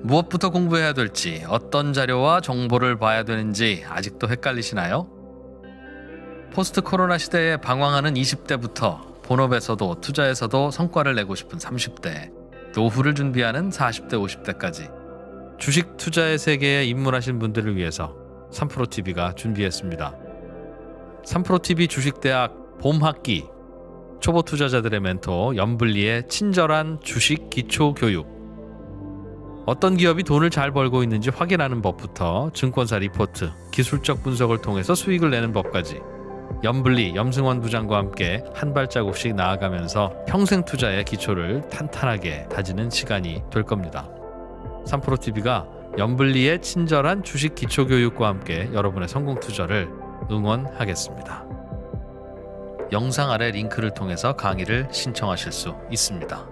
무엇부터 공부해야 될지, 어떤 자료와 정보를 봐야 되는지 아직도 헷갈리시나요? 포스트 코로나 시대에 방황하는 20대부터 본업에서도 투자에서도 성과를 내고 싶은 30대, 노후를 준비하는 40대, 50대까지 주식 투자의 세계에 입문하신 분들을 위해서 3프로TV가 준비했습니다. 3프로TV 주식대학 봄학기, 초보 투자자들의 멘토 염블리의 친절한 주식 기초 교육. 어떤 기업이 돈을 잘 벌고 있는지 확인하는 법부터 증권사 리포트, 기술적 분석을 통해서 수익을 내는 법까지 염블리, 염승원 부장과 함께 한 발자국씩 나아가면서 평생 투자의 기초를 탄탄하게 다지는 시간이 될 겁니다. 3프로TV가 염블리의 친절한 주식 기초 교육과 함께 여러분의 성공 투자를 응원하겠습니다. 영상 아래 링크를 통해서 강의를 신청하실 수 있습니다.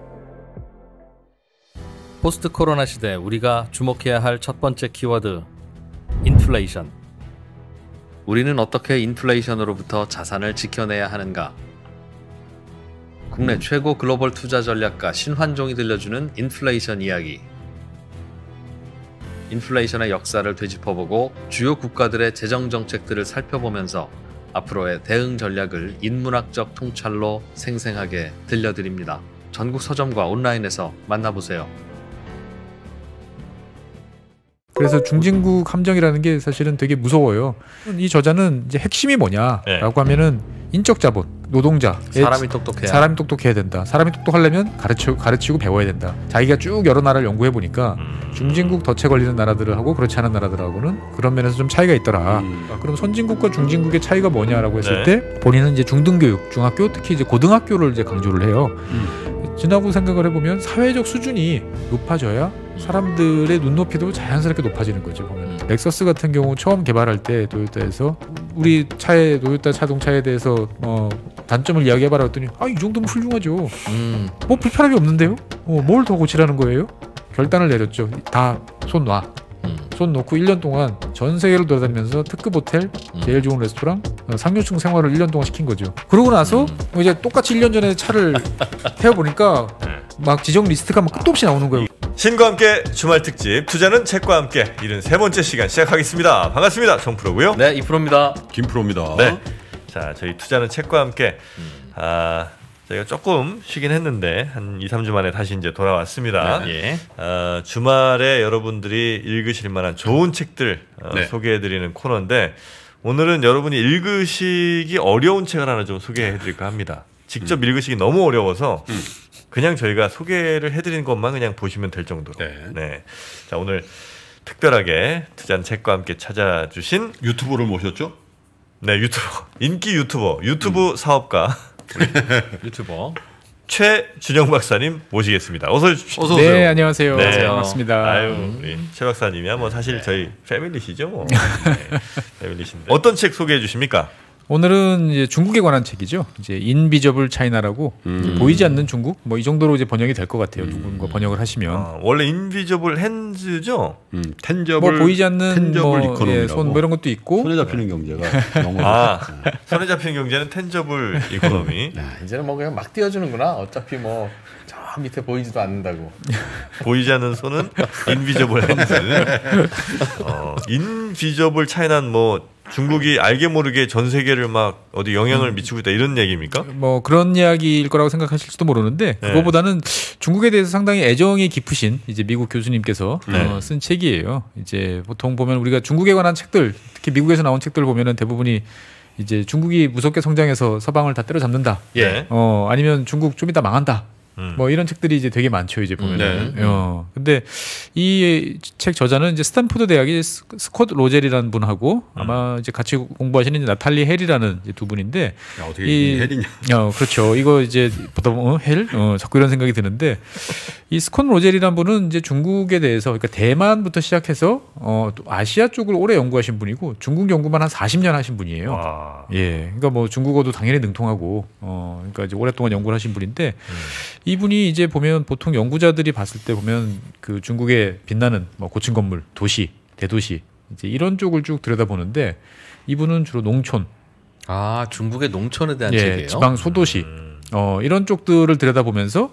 포스트 코로나 시대 우리가 주목해야 할 첫 번째 키워드, 인플레이션. 우리는 어떻게 인플레이션으로부터 자산을 지켜내야 하는가? 국내 최고 글로벌 투자 전략가 신환종이 들려주는 인플레이션 이야기. 인플레이션의 역사를 되짚어보고 주요 국가들의 재정 정책들을 살펴보면서 앞으로의 대응 전략을 인문학적 통찰로 생생하게 들려드립니다. 전국 서점과 온라인에서 만나보세요. 그래서 중진국 함정이라는 게 사실은 되게 무서워요. 이 저자는 이제 핵심이 뭐냐라고 하면은 인적 자본, 노동자, 사람이 똑똑해야 된다. 사람이 똑똑하려면 가르치고 배워야 된다. 자기가 쭉 여러 나라를 연구해 보니까 중진국 덫에 걸리는 나라들하고 그렇지 않은 나라들하고는 그런 면에서 좀 차이가 있더라. 그럼 선진국과 중진국의 차이가 뭐냐라고 했을 때 본인은 이제 중등교육, 중학교, 특히 이제 고등학교를 이제 강조를 해요. 지나고 생각을 해보면 사회적 수준이 높아져야 사람들의 눈높이도 자연스럽게 높아지는 거죠. 보면 렉서스 같은 경우 처음 개발할 때 도요타에서 우리 차에 도요타 자동차에 대해서 단점을 이야기해봐라 했더니 이 정도면 훌륭하죠. 뭐 불편함이 없는데요? 뭘 더 고치라는 거예요? 결단을 내렸죠. 다 손 놔. 손 놓고 1년 동안 전 세계를 돌아다니면서 특급 호텔, 제일 좋은 레스토랑, 상류층 생활을 1년 동안 시킨 거죠. 그러고 나서 이제 똑같이 1년 전에 차를 태워보니까 막 지정 리스트가 막 끝도 없이 나오는 거예요. 신과 함께 주말 특집 투자는 책과 함께 73번째 시간 시작하겠습니다. 반갑습니다. 정프로고요. 네, 이프로입니다. 김프로입니다. 네. 자, 저희 투자는 책과 함께 저희가 조금 쉬긴 했는데 한 2-3주 만에 다시 이제 돌아왔습니다. 예. 주말에 여러분들이 읽으실 만한 좋은 책들 소개해드리는 코너인데 오늘은 여러분이 읽으시기 어려운 책을 하나 좀 소개해드릴까 합니다. 직접 읽으시기 너무 어려워서 그냥 저희가 소개를 해드리는 것만 그냥 보시면 될 정도로. 네. 자, 오늘 특별하게 투자는 책과 함께 찾아주신 유튜버를 모셨죠? 네, 인기 유튜브 사업가 유튜버 최준영 박사님 모시겠습니다. 어서 오십시오. 어서 오세요. 네, 안녕하세요. 네. 반갑습니다. 아유, 우리 최 박사님이야 뭐 사실 저희 패밀리시죠, 뭐. 네, 패밀리신데. 어떤 책 소개해 주십니까? 오늘은 이제 중국에 관한 책이죠. 이제 인비저블 차이나라고 보이지 않는 중국 뭐 이 정도로 이제 번역이 될 것 같아요. 누군가 번역을 하시면 원래 인비저블 핸즈죠. 텐저블 뭐 보이지 않는 텐저블 이코노미라고 손 뭐 이런 것도 있고 손에 잡히는 경제가 영어로 손에 잡히는 경제는 텐저블 이코노미. 이제는 뭐 그냥 막 띄워주는구나. 어차피 뭐 저 밑에 보이지도 않는다고. 보이지 않는 손은 인비저블 핸즈. 인비저블 차이나는 뭐 중국이 알게 모르게 전 세계를 막 어디 영향을 미치고 있다 이런 얘기입니까? 뭐 그런 이야기일 거라고 생각하실지도 모르는데 그거보다는 중국에 대해서 상당히 애정이 깊으신 이제 미국 교수님께서 쓴 책이에요. 이제 보통 보면 우리가 중국에 관한 책들, 특히 미국에서 나온 책들 보면은 대부분이 이제 중국이 무섭게 성장해서 서방을 다 때려잡는다. 아니면 중국 좀 이따 망한다. 뭐 이런 책들이 이제 되게 많죠. 이제 보면은. 근데 이 책 저자는 이제 스탠포드 대학의 스콧 로젤이라는 분하고 아마 이제 같이 공부하시는 이제 나탈리 헬이라는 이제 두 분인데. 어떻게 이 헬이냐? 그렇죠. 이거 이제 보다 보면 헬? 자꾸 이런 생각이 드는데 이 스콧 로젤이라는 분은 이제 중국에 대해서 그러니까 대만부터 시작해서 또 아시아 쪽을 오래 연구하신 분이고 중국 연구만 한 40년 하신 분이에요. 예. 그러니까 뭐 중국어도 당연히 능통하고 그러니까 이제 오랫동안 연구를 하신 분인데 이분이 이제 보면 보통 연구자들이 봤을 때 보면 그 중국의 빛나는 뭐 고층 건물, 도시, 대도시 이제 이런 쪽을 쭉 들여다보는데 이분은 주로 농촌, 중국의 농촌에 대한 책이에요. 지방 소도시 이런 쪽들을 들여다보면서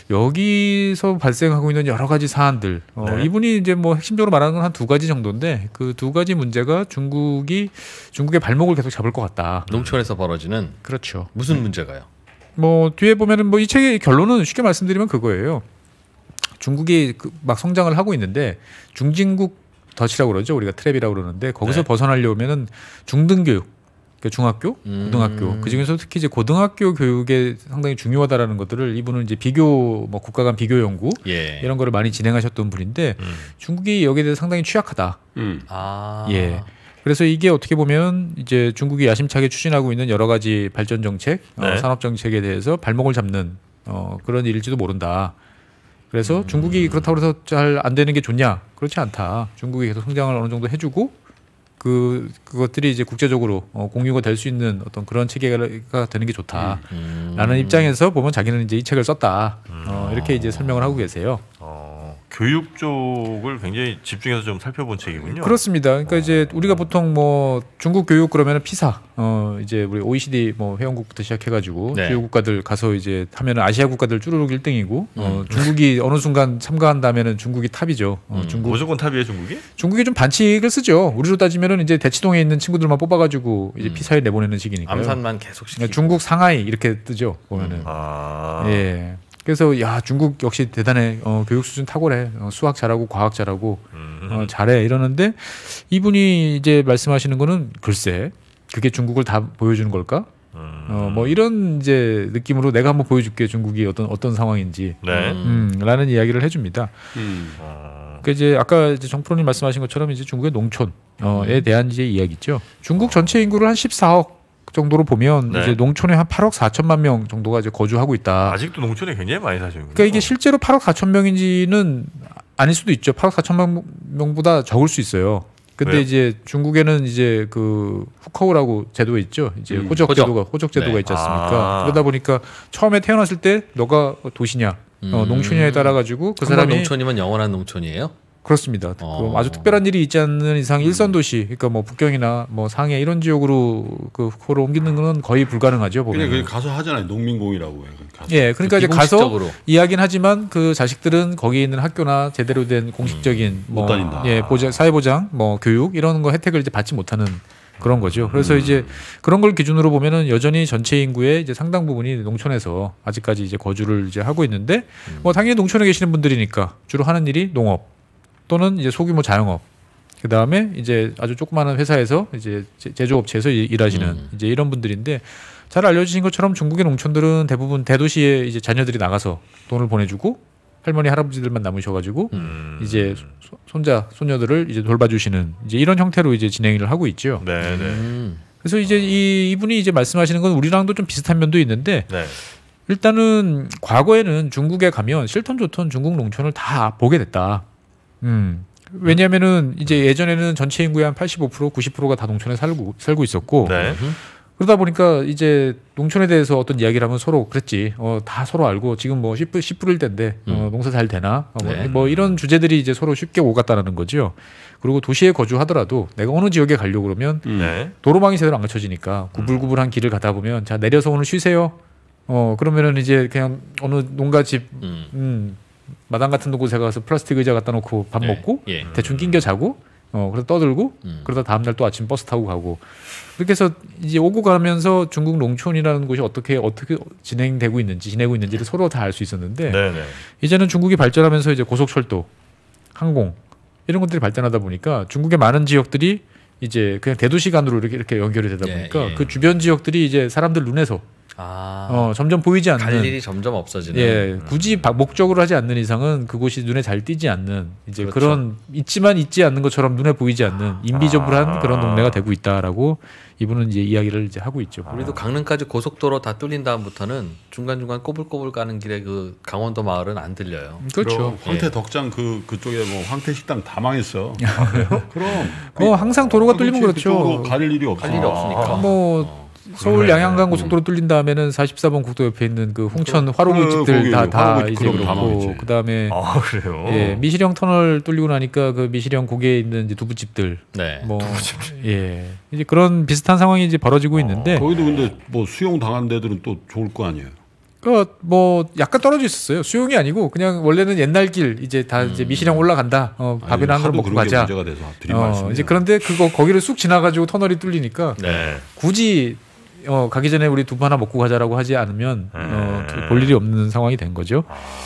여기서 발생하고 있는 여러 가지 사안들 네. 이분이 이제 뭐 핵심적으로 말하는 건 한 두 가지 정도인데 그 두 가지 문제가 중국의 발목을 계속 잡을 것 같다. 농촌에서 벌어지는 그렇죠. 무슨 문제가요? 뭐 뒤에 보면은 뭐 이 책의 결론은 쉽게 말씀드리면 그거예요. 중국이 막 성장을 하고 있는데 중진국 덫이라고 그러죠. 우리가 트랩이라고 그러는데 거기서 네. 벗어나려면은 중등교육 그러니까 중학교, 고등학교 그 중에서 특히 이제 고등학교 교육에 상당히 중요하다라는 것들을 이분은 이제 비교 뭐 국가 간 비교 연구 예. 이런 거를 많이 진행하셨던 분인데 중국이 여기에 대해서 상당히 취약하다. 아. 예. 그래서 이게 어떻게 보면 이제 중국이 야심차게 추진하고 있는 여러 가지 발전 정책, 네. 산업 정책에 대해서 발목을 잡는 그런 일일지도 모른다. 그래서 중국이 그렇다고 해서 잘 안 되는 게 좋냐? 그렇지 않다. 중국이 계속 성장을 어느 정도 해주고 그것들이 이제 국제적으로 공유가 될 수 있는 어떤 그런 체계가 되는 게 좋다라는 입장에서 보면 자기는 이제 이 책을 썼다. 이렇게 이제 설명을 하고 계세요. 교육 쪽을 굉장히 집중해서 좀 살펴본 책이군요. 그렇습니다. 그러니까 이제 우리가 보통 뭐 중국 교육 그러면은 피사, 이제 우리 OECD 뭐 회원국부터 시작해가지고 네. 주요 국가들 가서 이제 하면은 아시아 국가들 쭈루룩 1등이고 중국이 어느 순간 참가한다면은 중국이 탑이죠. 중국 무조건 탑이에요, 중국이? 중국이 좀 반칙을 쓰죠. 우리로 따지면은 이제 대치동에 있는 친구들만 뽑아가지고 이제 피사에 내보내는 식이니까요. 암산만 계속 시키고. 그러니까 중국 상하이 이렇게 뜨죠. 보면은. 예. 그래서 야 중국 역시 대단해. 교육 수준 탁월해. 수학 잘하고 과학 잘하고 잘해 이러는데 이분이 이제 말씀하시는 거는 글쎄 그게 중국을 다 보여주는 걸까? 뭐 이런 이제 느낌으로 내가 한번 보여줄게 중국이 어떤 상황인지. 네. 라는 이야기를 해줍니다. 그 이제 아까 이제 정프로님 말씀하신 것처럼 이제 중국의 농촌에 대한 이제 이야기죠. 중국 전체 인구를 한 14억 정도로 보면 네. 이제 농촌에 한 8억 4천만 명 정도가 이제 거주하고 있다. 아직도 농촌에 굉장히 많이 사시는군요. 그러니까 이게 실제로 8억 4천 명인지는 아닐 수도 있죠. 8억 4천만 명보다 적을 수 있어요. 근데 왜요? 이제 중국에는 이제 그 후커우라고 제도가 있죠. 이제 호적 제도가 네. 있지 않습니까? 그러다 보니까 처음에 태어났을 때 너가 도시냐, 농촌이냐에 따라 가지고 그 한번 사람이 농촌이면 영원한 농촌이에요? 그렇습니다. 아주 특별한 일이 있지 않는 이상 일선 도시, 그러니까 뭐 북경이나 뭐 상해 이런 지역으로 그 후커를 옮기는 건 거의 불가능하죠. 보면. 그냥 가서 하잖아요. 농민공이라고 해요. 가서. 예, 그러니까 이제 가서 비공식적으로. 이야기는 하지만 그 자식들은 거기에 있는 학교나 제대로 된 공식적인 못 뭐 다닌다. 예, 사회보장, 뭐 교육 이런 거 혜택을 이제 받지 못하는 그런 거죠. 그래서 이제 그런 걸 기준으로 보면은 여전히 전체 인구의 이제 상당 부분이 농촌에서 아직까지 이제 거주를 이제 하고 있는데 뭐 당연히 농촌에 계시는 분들이니까 주로 하는 일이 농업 또는 이제 소규모 자영업. 그 다음에 이제 아주 조그마한 회사에서 이제 제조업체에서 일하시는 이제 이런 분들인데 잘 알려주신 것처럼 중국의 농촌들은 대부분 대도시에 이제 자녀들이 나가서 돈을 보내주고 할머니 할아버지들만 남으셔가지고 이제 손자 손녀들을 이제 돌봐주시는 이제 이런 형태로 이제 진행을 하고 있죠. 네네. 그래서 이제 이분이 이제 말씀하시는 건 우리랑도 좀 비슷한 면도 있는데 네. 일단은 과거에는 중국에 가면 싫던 좋던 중국 농촌을 다 보게 됐다. 왜냐하면은 이제 예전에는 전체 인구의 한 85%, 90%가 다 농촌에 살고 있었고 네. 그러다 보니까 이제 농촌에 대해서 어떤 이야기를 하면 서로 그랬지. 다 서로 알고 지금 뭐 씨 뿌릴 때인데 농사 잘 되나? 네. 뭐 이런 주제들이 이제 서로 쉽게 오갔다라는 거죠. 그리고 도시에 거주하더라도 내가 어느 지역에 가려고 그러면 네. 도로망이 제대로 안 갖춰지니까 구불구불한 길을 가다 보면 자 내려서 오늘 쉬세요. 그러면은 이제 그냥 어느 농가집 마당 같은 곳에 가서 플라스틱 의자 갖다 놓고 밥 네. 먹고 예. 대충 낑겨 자고 그래서 떠들고 그러다 다음날 또 아침 버스 타고 가고 그렇게 해서 이제 오고 가면서 중국 농촌이라는 곳이 어떻게 지내고 있는지를 서로 다 알 수 있었는데 네네. 이제는 중국이 발전하면서 이제 고속철도, 항공 이런 것들이 발전하다 보니까 중국의 많은 지역들이 이제 그냥 대도시 간으로 이렇게 연결이 되다 보니까 예. 그 주변 지역들이 이제 사람들 눈에서 점점 보이지 않는 갈 일이 점점 없어지는. 예, 굳이 목적으로 하지 않는 이상은 그곳이 눈에 잘 띄지 않는 이제 그렇죠. 그런 있지만 있지 않는 것처럼 눈에 보이지 않는 인비저블한 그런 동네가 되고 있다라고 이분은 이제 이야기를 이제 하고 있죠. 우리도 강릉까지 고속도로 다 뚫린 다음부터는 중간중간 꼬불꼬불 가는 길에 그 강원도 마을은 안 들려요. 그렇죠. 황태 덕장 그쪽에 뭐 황태 식당 다 망했어. 그럼 뭐 항상 도로가 뚫리면 그렇죠. 갈 일이 없어. 갈 일이 없으니까. 뭐 서울 양양간 고속도로 뚫린 다음에는 44번 국도 옆에 있는 그 홍천 화로구 집들 다 이제 그렇고 그다음에 그래요. 예, 미시령 터널 뚫리고 나니까 그 미시령 고개에 있는 이제 두부집들 네. 뭐 예. 이제 그런 비슷한 상황이 이제 벌어지고 있는데 거기도 근데 뭐 수용 당한 데들은 또 좋을 거 아니에요. 뭐 약간 떨어져 있었어요. 수용이 아니고 그냥 원래는 옛날 길 이제 다 이제 미시령 올라간다. 밥이나 한 그릇 먹고 가자. 문제가 돼서 들이마시네요. 이제 그런데 거기를 쑥 지나가지고 터널이 뚫리니까 네. 굳이 가기 전에 우리 두부 하나 먹고 가자라고 하지 않으면 볼 일이 없는 상황이 된 거죠.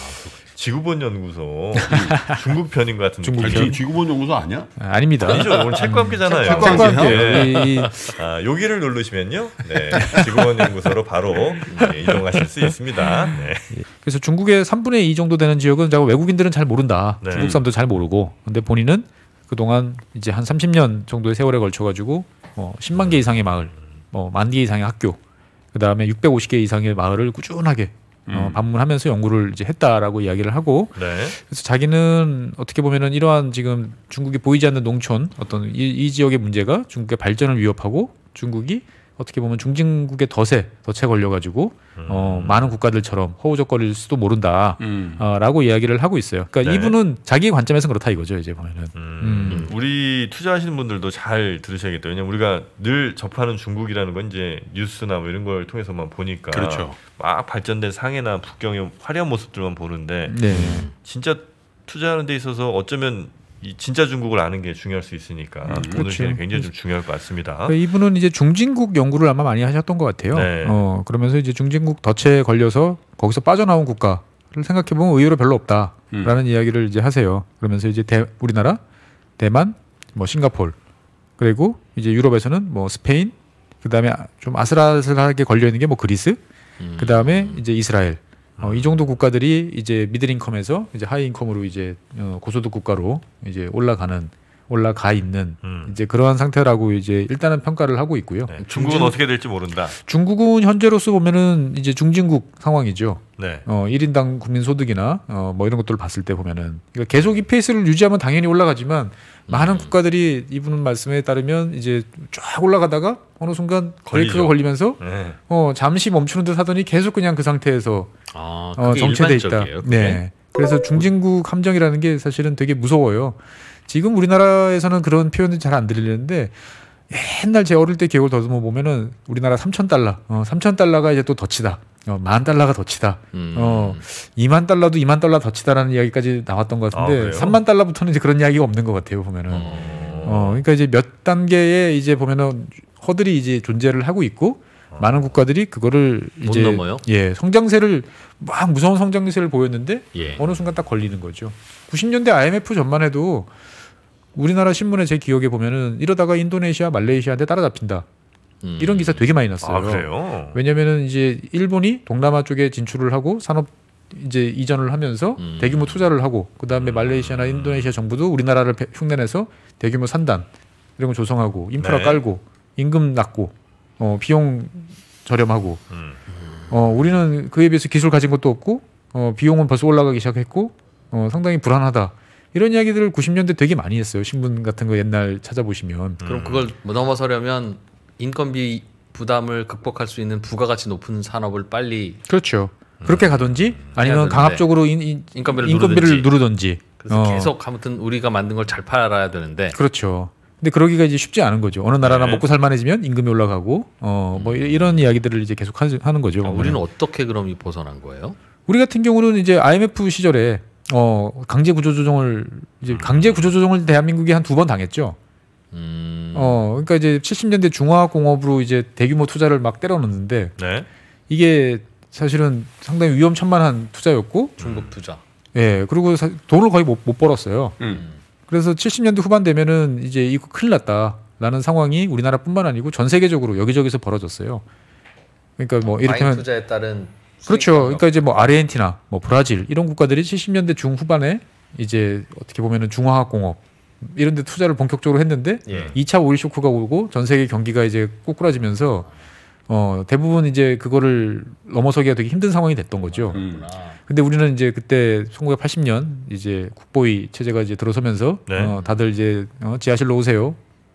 지구본 연구소 중국 편인 것 같은 중국 느낌이죠. 지구본 연구소 아니야? 아닙니다. 아니죠. 오늘 책과 함께잖아요. 책과 함께. 여기를 누르시면요. 네. 지구본 연구소로 바로 이동하실 수 있습니다. 네. 그래서 중국의 3분의 2 정도 되는 지역은 외국인들은 잘 모른다. 네. 중국 사람도 잘 모르고. 근데 본인은 그동안 이제 한 30년 정도의 세월에 걸쳐 가지고 10만 개 이상의 마을, 10,000개 이상의 학교, 그다음에 650개 이상의 마을을 꾸준하게 방문하면서 연구를 이제 했다라고 이야기를 하고, 네. 그래서 자기는 어떻게 보면은 이러한 지금 중국이 보이지 않는 농촌 어떤 이 지역의 문제가 중국의 발전을 위협하고 중국이 어떻게 보면 중진국의 덫에 걸려가지고 많은 국가들처럼 허우적거릴 수도 모른다라고 이야기를 하고 있어요. 그러니까 네. 이분은 자기 관점에서 그렇다 이거죠. 이제 보면은. 우리 투자하시는 분들도 잘 들으셔야겠다. 왜냐면 우리가 늘 접하는 중국이라는 건 이제 뉴스나 뭐 이런 걸 통해서만 보니까 그렇죠. 막 발전된 상해나 북경의 화려한 모습들만 보는데 네. 진짜 투자하는 데 있어서 어쩌면 이 진짜 중국을 아는 게 중요할 수 있으니까 오늘 그렇죠. 시간이 굉장히 좀 중요할 것 같습니다. 그러니까 이분은 이제 중진국 연구를 아마 많이 하셨던 것 같아요. 네. 그러면서 이제 중진국 덫에 걸려서 거기서 빠져나온 국가를 생각해 보면 의외로 별로 없다라는 이야기를 이제 하세요. 그러면서 이제 우리나라, 대만, 뭐 싱가포르, 그리고 이제 유럽에서는 뭐 스페인, 그다음에 좀 아슬아슬하게 걸려 있는 게 뭐 그리스, 그다음에 이제 이스라엘. 이 정도 국가들이 이제 미들인컴에서 이제 하이인컴으로 이제 고소득 국가로 이제 올라가 있는 이제 그러한 상태라고 이제 일단은 평가를 하고 있고요. 네, 중국은 어떻게 될지 모른다. 중국은 현재로서 보면은 이제 중진국 상황이죠. 네. 1인당 국민 소득이나 뭐 이런 것들을 봤을 때 보면은 그러니까 계속 이 페이스를 유지하면 당연히 올라가지만 많은 국가들이 이분 말씀에 따르면 이제 쫙 올라가다가 어느 순간 브레이크가 걸리면서 네. 잠시 멈추는 듯 하더니 계속 그냥 그 상태에서 그게 정체돼 있다. 일반적이에요, 그게? 네. 그래서 중진국 함정이라는 게 사실은 되게 무서워요. 지금 우리나라에서는 그런 표현이 잘 안 들리는데 옛날 제 어릴 때 기억을 더듬어 보면은 우리나라 3,000달러, 3,000달러가 이제 또 덫이다. 10,000달러가 덫이다. 20,000달러도 20,000달러 덫이다라는 이야기까지 나왔던 것 같은데 30,000달러부터는 이제 그런 이야기가 없는 것 같아요 보면은. 그러니까 이제 몇 단계에 이제 보면은 허들이 이제 존재를 하고 있고 많은 국가들이 그거를 못 이제 넘어요? 성장세를 막 무서운 성장세를 보였는데 어느 순간 딱 걸리는 거죠. 90년대 IMF 전만 해도 우리나라 신문에 제 기억에 보면은 이러다가 인도네시아, 말레이시아한테 따라잡힌다. 이런 기사 되게 많이 났어요. 아, 그래요? 왜냐면은 이제 일본이 동남아 쪽에 진출을 하고 산업 이제 이전을 하면서 대규모 투자를 하고 그다음에 말레이시아나 인도네시아 정부도 우리나라를 흉내내서 대규모 산단 이런 거 조성하고 인프라 네. 깔고 임금 낮고 비용 저렴하고 우리는 그에 비해서 기술 가진 것도 없고 비용은 벌써 올라가기 시작했고 상당히 불안하다. 이런 이야기들을 90년대 되게 많이 했어요. 신문 같은 거 옛날 찾아보시면. 그럼 그걸 넘어서려면 인건비 부담을 극복할 수 있는 부가가치 높은 산업을 빨리 그렇죠. 그렇게 가든지 아니면 되는데. 강압적으로 인건비를 누르든지. 그래서 계속 아무튼 우리가 만든 걸 잘 팔아야 되는데 그렇죠. 근데 그러기가 이제 쉽지 않은 거죠. 어느 나라나 네. 먹고 살만해지면 임금이 올라가고 뭐 이런 이야기들을 이제 계속 하는 거죠. 우리는 어떻게 그럼 벗어난 거예요? 우리 같은 경우는 이제 IMF 시절에 강제 구조조정을 대한민국이 한 2번 당했죠. 그러니까 이제 70년대 중화공업으로 이제 대규모 투자를 막 때려넣는데 네. 이게 사실은 상당히 위험천만한 투자였고 중국 투자. 예, 그리고 돈을 거의 못 벌었어요. 그래서 70년대 후반 되면은 이제 이거 큰일 났다라는 상황이 우리나라뿐만 아니고 전 세계적으로 여기저기서 벌어졌어요. 그러니까 뭐 이를테면 투자에 따른 그렇죠. 그러니까 이제 뭐 아르헨티나, 뭐 브라질 이런 국가들이 70년대 중후반에 이제 어떻게 보면은 중화학공업 이런 데 투자를 본격적으로 했는데 2차 오일 쇼크가 오고 전 세계 경기가 이제 꼬꾸라지면서 대부분 이제 그거를 넘어서기가 되게 힘든 상황이 됐던 거죠. 근데 우리는 이제 그때 1980년 이제 국보위 체제가 이제 들어서면서 다들 이제 지하실로 오세요.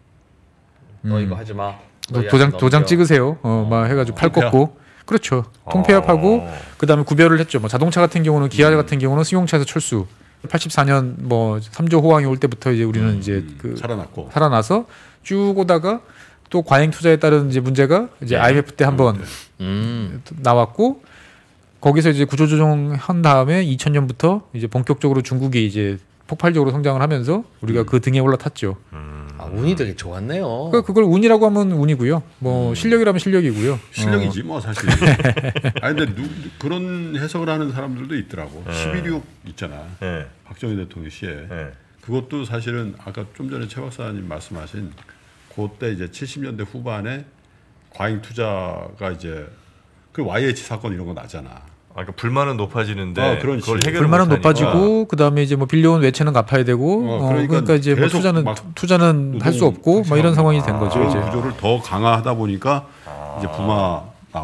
너 이거 하지 마. 도장 찍으세요. 막 해가지고 팔 꺾고. 그렇죠. 통폐합하고 그다음에 구별을 했죠. 뭐 자동차 같은 경우는 기아 같은 경우는 승용차에서 철수. 84년 뭐 3조 호황이 올 때부터 이제 우리는 이제 살아나서 쭉 오다가 또 과잉 투자에 따른 이제 문제가 이제 IMF 때 한번 나왔고 거기서 이제 구조조정한 다음에 2000년부터 이제 본격적으로 중국이 이제 폭발적으로 성장을 하면서 우리가 그 등에 올라탔죠. 운이 되게 좋았네요. 그걸 운이라고 하면 운이고요. 뭐 실력이라면 실력이고요. 실력이지 뭐 사실. 아니 근데 그런 해석을 하는 사람들도 있더라고. 11.6 있잖아. 박정희 대통령 시에. 그것도 사실은 아까 좀 전에 최 박사님 말씀하신 그때 이제 70년대 후반에 과잉 투자가 이제 그 YH 사건 이런 거 나잖아. 그러니까 불만은 높아지는데 그걸 해결을 불만은 높아지고 그다음에 이제 뭐 빌려온 외채는 갚아야 되고 그러니까 이제 뭐 투자는 할 수 없고 막 이런 상황이 된 거죠. 이제 구조를 더 강화하다 보니까 이제 부마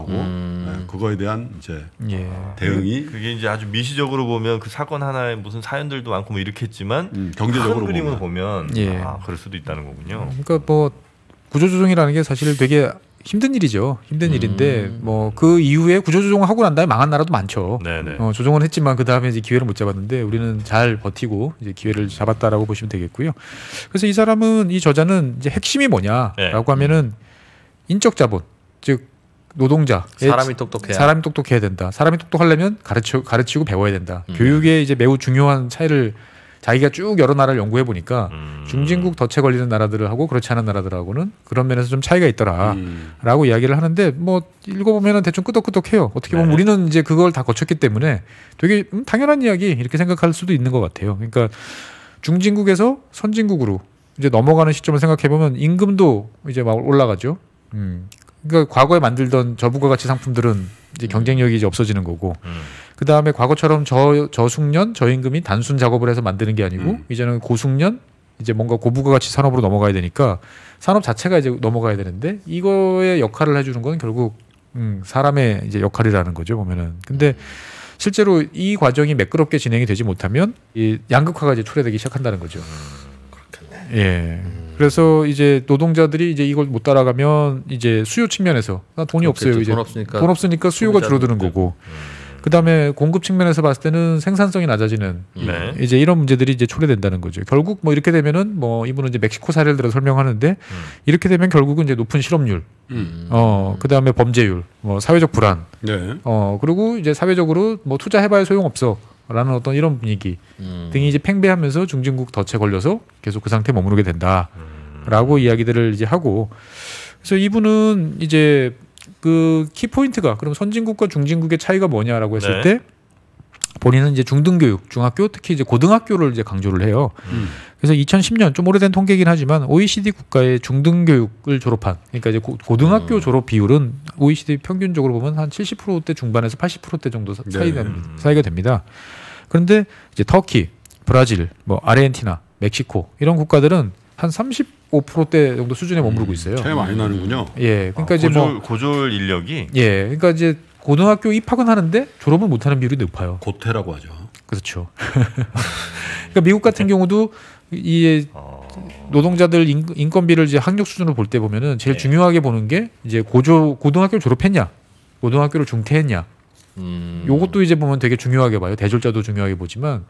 나고 그거에 대한 이제 대응이 그게 이제 아주 미시적으로 보면 그 사건 하나에 무슨 사연들도 많고 뭐 이렇게 했지만 경제적으로 큰 그림을 보면 그럴 수도 있다는 거군요. 그러니까 뭐 구조조정이라는 게 사실 되게 힘든 일이죠. 힘든 일인데 뭐 그 이후에 구조조정을 하고 난 다음에 망한 나라도 많죠. 조정은 했지만 그 다음에 이제 기회를 못 잡았는데 우리는 잘 버티고 이제 기회를 잡았다라고 보시면 되겠고요. 그래서 이 사람은 이 저자는 이제 핵심이 뭐냐라고 하면은 인적 자본, 즉 노동자, 사람이 똑똑해야 된다. 사람이 똑똑하려면 가르치고 배워야 된다. 교육에 이제 매우 중요한 차이를 자기가 쭉 여러 나라를 연구해 보니까 중진국 덫에 걸리는 나라들을 하고 그렇지 않은 나라들하고는 그런 면에서 좀 차이가 있더라라고 이야기를 하는데 뭐 읽어보면은 대충 끄덕끄덕해요. 어떻게 보면 우리는 이제 그걸 다 거쳤기 때문에 되게 당연한 이야기 이렇게 생각할 수도 있는 것 같아요. 그러니까 중진국에서 선진국으로 이제 넘어가는 시점을 생각해 보면 임금도 이제 막 올라가죠. 그러니까 과거에 만들던 저부가 가치 상품들은 이제 경쟁력이 이제 없어지는 거고, 그 다음에 과거처럼 저숙련, 저임금이 단순 작업을 해서 만드는 게 아니고 이제는 고숙련, 이제 뭔가 고부가 가치 산업으로 넘어가야 되니까 산업 자체가 이제 넘어가야 되는데 이거의 역할을 해주는 건 결국 사람의 이제 역할이라는 거죠 보면은. 근데 실제로 이 과정이 매끄럽게 진행이 되지 못하면 이 양극화가 이제 초래되기 시작한다는 거죠. 그렇겠네. 예. 그래서 이제 노동자들이 이제 이걸 못 따라가면 이제 수요 측면에서 돈이 없어요. 이제 돈 없으니까 수요가 줄어드는 거고. 그다음에 공급 측면에서 봤을 때는 생산성이 낮아지는 이제 이런 문제들이 이제 초래된다는 거죠. 결국 뭐 이렇게 되면은 뭐 이분은 이제 멕시코 사례를 들어 설명하는데 이렇게 되면 결국은 이제 높은 실업률, 그다음에 범죄율, 뭐 사회적 불안, 그리고 이제 사회적으로 뭐 투자해봐야 소용없어라는 어떤 이런 분위기 등이 이제 팽배하면서 중진국 덫에 걸려서 계속 그 상태에 머무르게 된다라고 이야기들을 이제 하고, 그래서 이분은 이제 그 키포인트가 그럼 선진국과 중진국의 차이가 뭐냐라고 했을 때 본인은 이제 중등교육, 중학교, 특히 이제 고등학교를 이제 강조를 해요. 그래서 2010년 좀 오래된 통계이긴 하지만 OECD 국가의 중등교육을 졸업한, 그러니까 이제 고등학교 졸업 비율은 OECD 평균적으로 보면 한 70%대 중반에서 80%대 정도 사이가 됩니다. 그런데 이제 터키, 브라질, 뭐 아르헨티나, 멕시코 이런 국가들은 한 35%대 정도 수준에 머무르고 있어요. 차이 많이 나는군요. 예, 그러니까 이제 고졸 인력이 그러니까 이제 고등학교 입학은 하는데 졸업은 못하는 비율이 높아요. 고퇴라고 하죠. 그렇죠. 그러니까 미국 같은 경우도 이 노동자들 인건비를 이제 학력 수준으로 볼 때 보면은 제일 중요하게 보는 게 이제 고등학교를 졸업했냐, 고등학교를 중퇴했냐. 요것도 이제 보면 되게 중요하게 봐요. 대졸자도 중요하게 보지만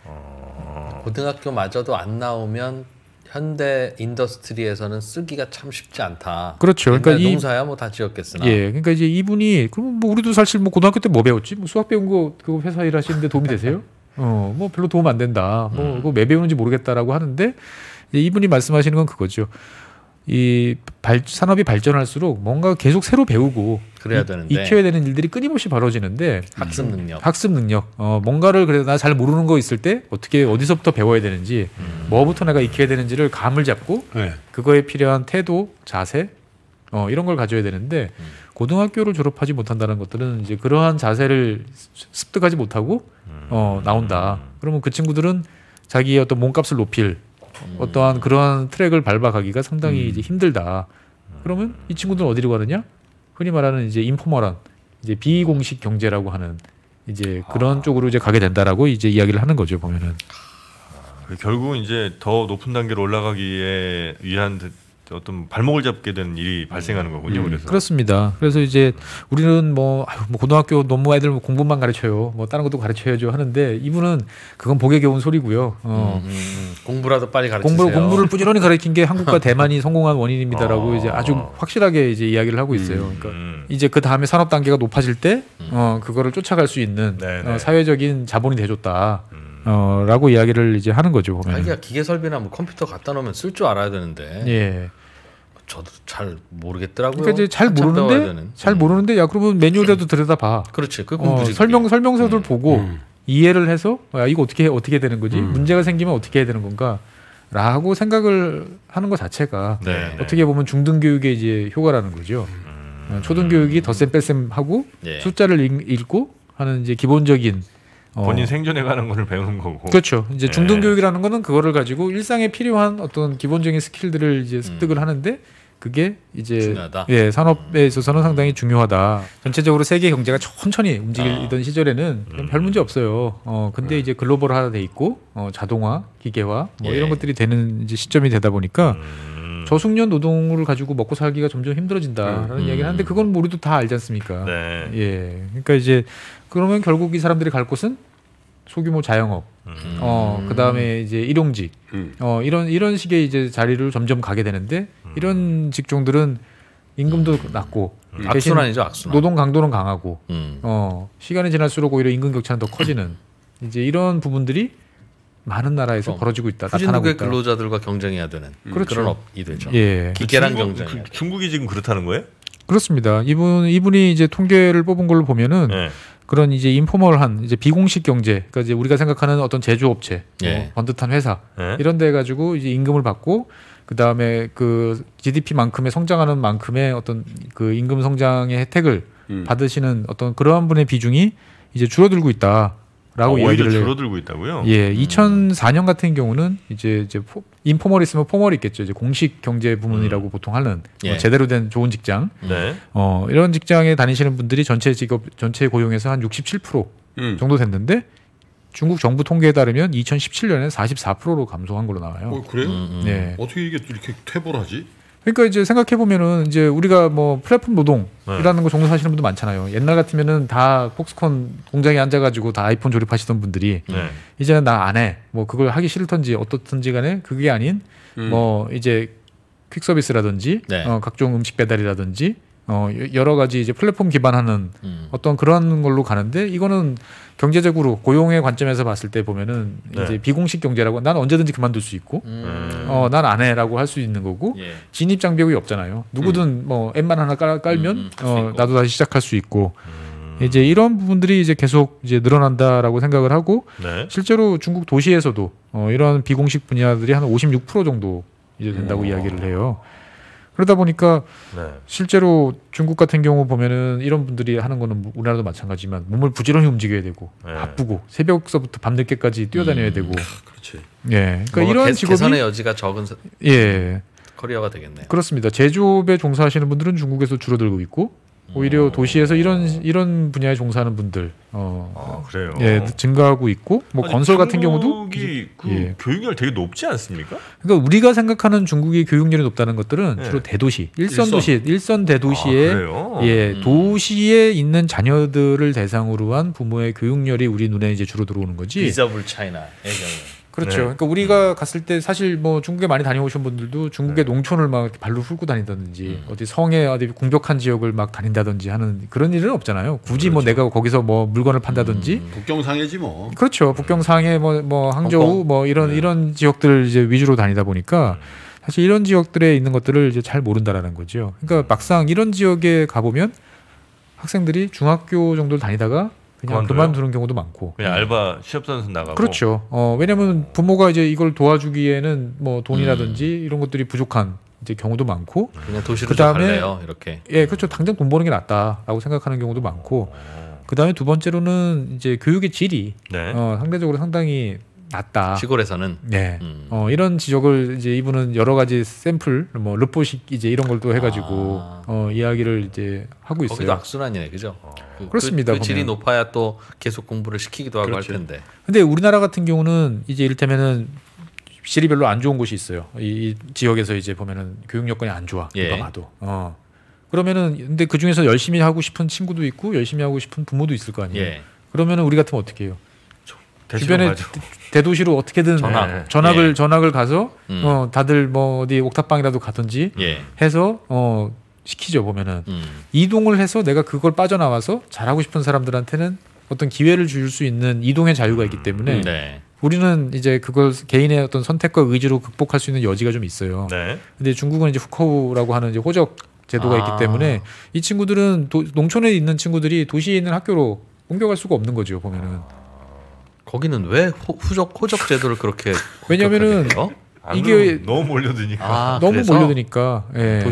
고등학교마저도 안 나오면 현대 인더스트리에서는 쓰기가 참 쉽지 않다. 그렇죠. 그러니까 농사야 뭐 다 지었겠으나. 예, 그러니까 이제 이분이 그럼 뭐 우리도 사실 뭐 고등학교 때 뭐 배웠지? 뭐 수학 배운 거 그거 회사 일하시는데 도움이 되세요? 뭐 별로 도움 안 된다. 뭐 그거 왜 배우는지 모르겠다라고 하는데 이제 이분이 말씀하시는 건 그거죠. 이 산업이 발전할수록 뭔가 계속 새로 배우고 그래야 되는데 익혀야 되는 일들이 끊임없이 벌어지는데 학습 능력 뭔가를 그래도 나 잘 모르는 거 있을 때 어떻게 어디서부터 배워야 되는지 뭐부터 내가 익혀야 되는지를 감을 잡고 그거에 필요한 태도, 자세 이런 걸 가져야 되는데 고등학교를 졸업하지 못한다는 것들은 이제 그러한 자세를 습득하지 못하고 나온다. 그러면 그 친구들은 자기의 어떤 몸값을 높일 어떠한 그러한 트랙을 밟아가기가 상당히 이제 힘들다. 그러면 이 친구들은 어디로 가느냐? 흔히 말하는 이제 인포멀한 이제 비공식 경제라고 하는 이제 그런 쪽으로 이제 가게 된다라고 이제 이야기를 하는 거죠 보면은. 결국은 이제 더 높은 단계로 올라가기에 위한 어떤 발목을 잡게 되는 일이 발생하는 거군요. 그래서 그렇습니다. 그래서 이제 우리는 뭐 고등학교 너무 애들 공부만 가르쳐요. 뭐 다른 것도 가르쳐야죠 하는데 이분은 그건 복에 겨운 소리고요. 공부라도 빨리 가르치세요. 공부를 부지런히 가르친 게 한국과 대만이 성공한 원인입니다라고 이제 아주 확실하게 이제 이야기를 하고 있어요. 그러니까 이제 그 다음에 산업 단계가 높아질 때 그거를 쫓아갈 수 있는 사회적인 자본이 돼줬다. 라고 이야기를 이제 하는 거죠. 보면. 자기가 기계 설비나 뭐 컴퓨터 갖다 놓으면 쓸 줄 알아야 되는데. 예. 저도 잘 모르겠더라고요. 그러니까 이제 잘 모르는데 야 그러면 매뉴얼이라도 들여다봐. 그렇지. 그 공부지. 설명서들 보고 이해를 해서 야, 이거 어떻게 되는 거지? 문제가 생기면 어떻게 해야 되는 건가?라고 생각을 하는 것 자체가 어떻게 보면 중등 교육의 이제 효과라는 거죠. 초등 교육이 덧셈 뺄셈 하고 숫자를 읽고 하는 이제 기본적인 본인 생존에 관한 거를 배우는 거고. 그렇죠. 이제 중등 교육이라는 거는 그거를 가지고 일상에 필요한 어떤 기본적인 스킬들을 이제 습득을 하는데 그게 이제 중요하다. 예, 산업에 있어서는 상당히 중요하다. 전체적으로 세계 경제가 천천히 움직이던 시절에는 별 문제 없어요. 근데 이제 글로벌화 돼 있고 자동화, 기계화 뭐 이런 것들이 되는 이제 시점이 되다 보니까 저숙련 노동을 가지고 먹고 살기가 점점 힘들어진다라는 이야기를 하는데 그건 뭐 우리도 다 알지 않습니까? 네. 예. 그러니까 이제 그러면 결국 이 사람들이 갈 곳은 소규모 자영업, 그다음에 이제 일용직, 이런 식의 이제 자리를 점점 가게 되는데 이런 직종들은 임금도 낮고 악순환이죠, 악순환. 노동 강도는 강하고, 시간이 지날수록 오히려 임금 격차는 더 커지는 이제 이런 부분들이 많은 나라에서 벌어지고 있다. 나타나고 후진국의 있다. 근로자들과 경쟁해야 되는 그런 업이 되죠. 예. 기계랑 경쟁. 중국이 지금 그렇다는 거예요? 그렇습니다. 이분이 이제 통계를 뽑은 걸로 보면은 그런 이제 인포멀한 이제 비공식 경제, 그러니까 이제 우리가 생각하는 어떤 제조업체, 번듯한 회사 이런 데 가지고 이제 임금을 받고 그 다음에 그 GDP만큼의 성장하는 만큼의 어떤 그 임금 성장의 혜택을 받으시는 어떤 그러한 분의 비중이 이제 줄어들고 있다라고 이야기를 해요. 줄어들고 있다고요? 예, 2004년 같은 경우는 이제 인포멀 있으면 포멀이 있겠죠. 이제 공식 경제 부문이라고 보통 하는 제대로 된 좋은 직장. 이런 직장에 다니시는 분들이 전체 고용에서 한 67% 정도 됐는데 중국 정부 통계에 따르면 2017년에 44%로 감소한 걸로 나와요. 그래요? 네. 어떻게 이게 이렇게 퇴보를 하지? 그러니까 이제 생각해 보면은 이제 우리가 뭐 플랫폼 노동이라는 거 종사하시는 분도 많잖아요. 옛날 같으면은 다 폭스콘 공장에 앉아가지고 다 아이폰 조립하시던 분들이 이제는 나 안 해. 뭐 그걸 하기 싫던지 어떻든지 간에 그게 아닌 뭐 이제 퀵 서비스라든지 각종 음식 배달이라든지 여러 가지 이제 플랫폼 기반하는 어떤 그런 걸로 가는데 이거는 경제적으로 고용의 관점에서 봤을 때 보면은 이제 비공식 경제라고 난 언제든지 그만둘 수 있고 난 안 해라고 할 수 있는 거고 진입 장벽이 없잖아요. 누구든 뭐 앱만 하나 깔면 나도 다시 시작할 수 있고 이제 이런 부분들이 이제 계속 이제 늘어난다라고 생각을 하고 실제로 중국 도시에서도 이런 비공식 분야들이 한 56% 정도 이제 된다고 이야기를 해요. 그러다 보니까 실제로 중국 같은 경우 보면은 이런 분들이 하는 거는 우리나라도 마찬가지지만 몸을 부지런히 움직여야 되고 바쁘고 새벽서부터 밤늦게까지 뛰어다녀야 되고 그렇지. 예, 그러니까 이런 직업이 개선의 여지가 적은 커리어가 되겠네요. 그렇습니다. 제조업에 종사하시는 분들은 중국에서 줄어들고 있고 오히려 도시에서 이런 분야에 종사하는 분들 그래요. 증가하고 있고 뭐 건설 같은 경우도 교육열 되게 높지 않습니까? 그러니까 우리가 생각하는 중국이 교육열이 높다는 것들은 주로 대도시, 일선 대도시에 도시에 있는 자녀들을 대상으로 한 부모의 교육열이 우리 눈에 이제 주로 들어오는 거지. 비저블 차이나의 경우. 그렇죠. 그러니까 우리가 갔을 때 사실 뭐 중국에 많이 다녀오신 분들도 중국의 농촌을 막 발로 훑고 다닌다든지 어디 성에 어디 궁벽한 지역을 막 다닌다든지 하는 그런 일은 없잖아요. 굳이 뭐 내가 거기서 뭐 물건을 판다든지. 북경상해지 뭐. 그렇죠. 북경상해 뭐 항저우 뭐 이런 지역들 이제 위주로 다니다 보니까 사실 이런 지역들에 있는 것들을 이제 잘 모른다라는 거죠. 그러니까 막상 이런 지역에 가보면 학생들이 중학교 정도를 다니다가 그냥 그만두는 경우도 많고. 그냥 알바 시합선수 나가고. 그렇죠. 왜냐하면 부모가 이제 이걸 도와주기에는 뭐 돈이라든지 이런 것들이 부족한 이제 경우도 많고. 그냥 도시로 갈래요, 이렇게. 예, 그렇죠. 당장 돈 버는 게 낫다라고 생각하는 경우도 많고. 그 다음에 두 번째로는 이제 교육의 질이 상대적으로 상당히 낮다. 시골에서는. 네. 이런 지적을 이제 이분은 여러 가지 샘플, 뭐 르포식 이제 이런 걸 또 해가지고 이야기를 이제 하고 있어요. 거기도 악순환이네, 그죠? 그렇습니다. 그 질이 높아야 또 계속 공부를 시키기도 하고 할 텐데. 근데 우리나라 같은 경우는 이제 이를테면은 질이 별로 안 좋은 곳이 있어요. 이 지역에서 이제 보면은 교육 여건이 안 좋아. 누가 봐도. 그러면은 근데 그 중에서 열심히 하고 싶은 친구도 있고 열심히 하고 싶은 부모도 있을 거 아니에요. 그러면은 우리 같으면 어떻게 해요? 주변에 대도시로 어떻게든 전학을 가서 다들 뭐 어디 옥탑방이라도 가든지 해서 시키죠. 보면은 이동을 해서 내가 그걸 빠져나와서 잘하고 싶은 사람들한테는 어떤 기회를 줄 수 있는 이동의 자유가 있기 때문에 우리는 이제 그걸 개인의 어떤 선택과 의지로 극복할 수 있는 여지가 좀 있어요. 근데 중국은 이제 후커우라고 하는 이제 호적 제도가 있기 때문에 이 친구들은 농촌에 있는 친구들이 도시에 있는 학교로 옮겨갈 수가 없는 거죠. 보면은 거기는 왜 호적 제도를 그렇게 왜냐면은 이게 너무 몰려드니까 너무 몰려드니까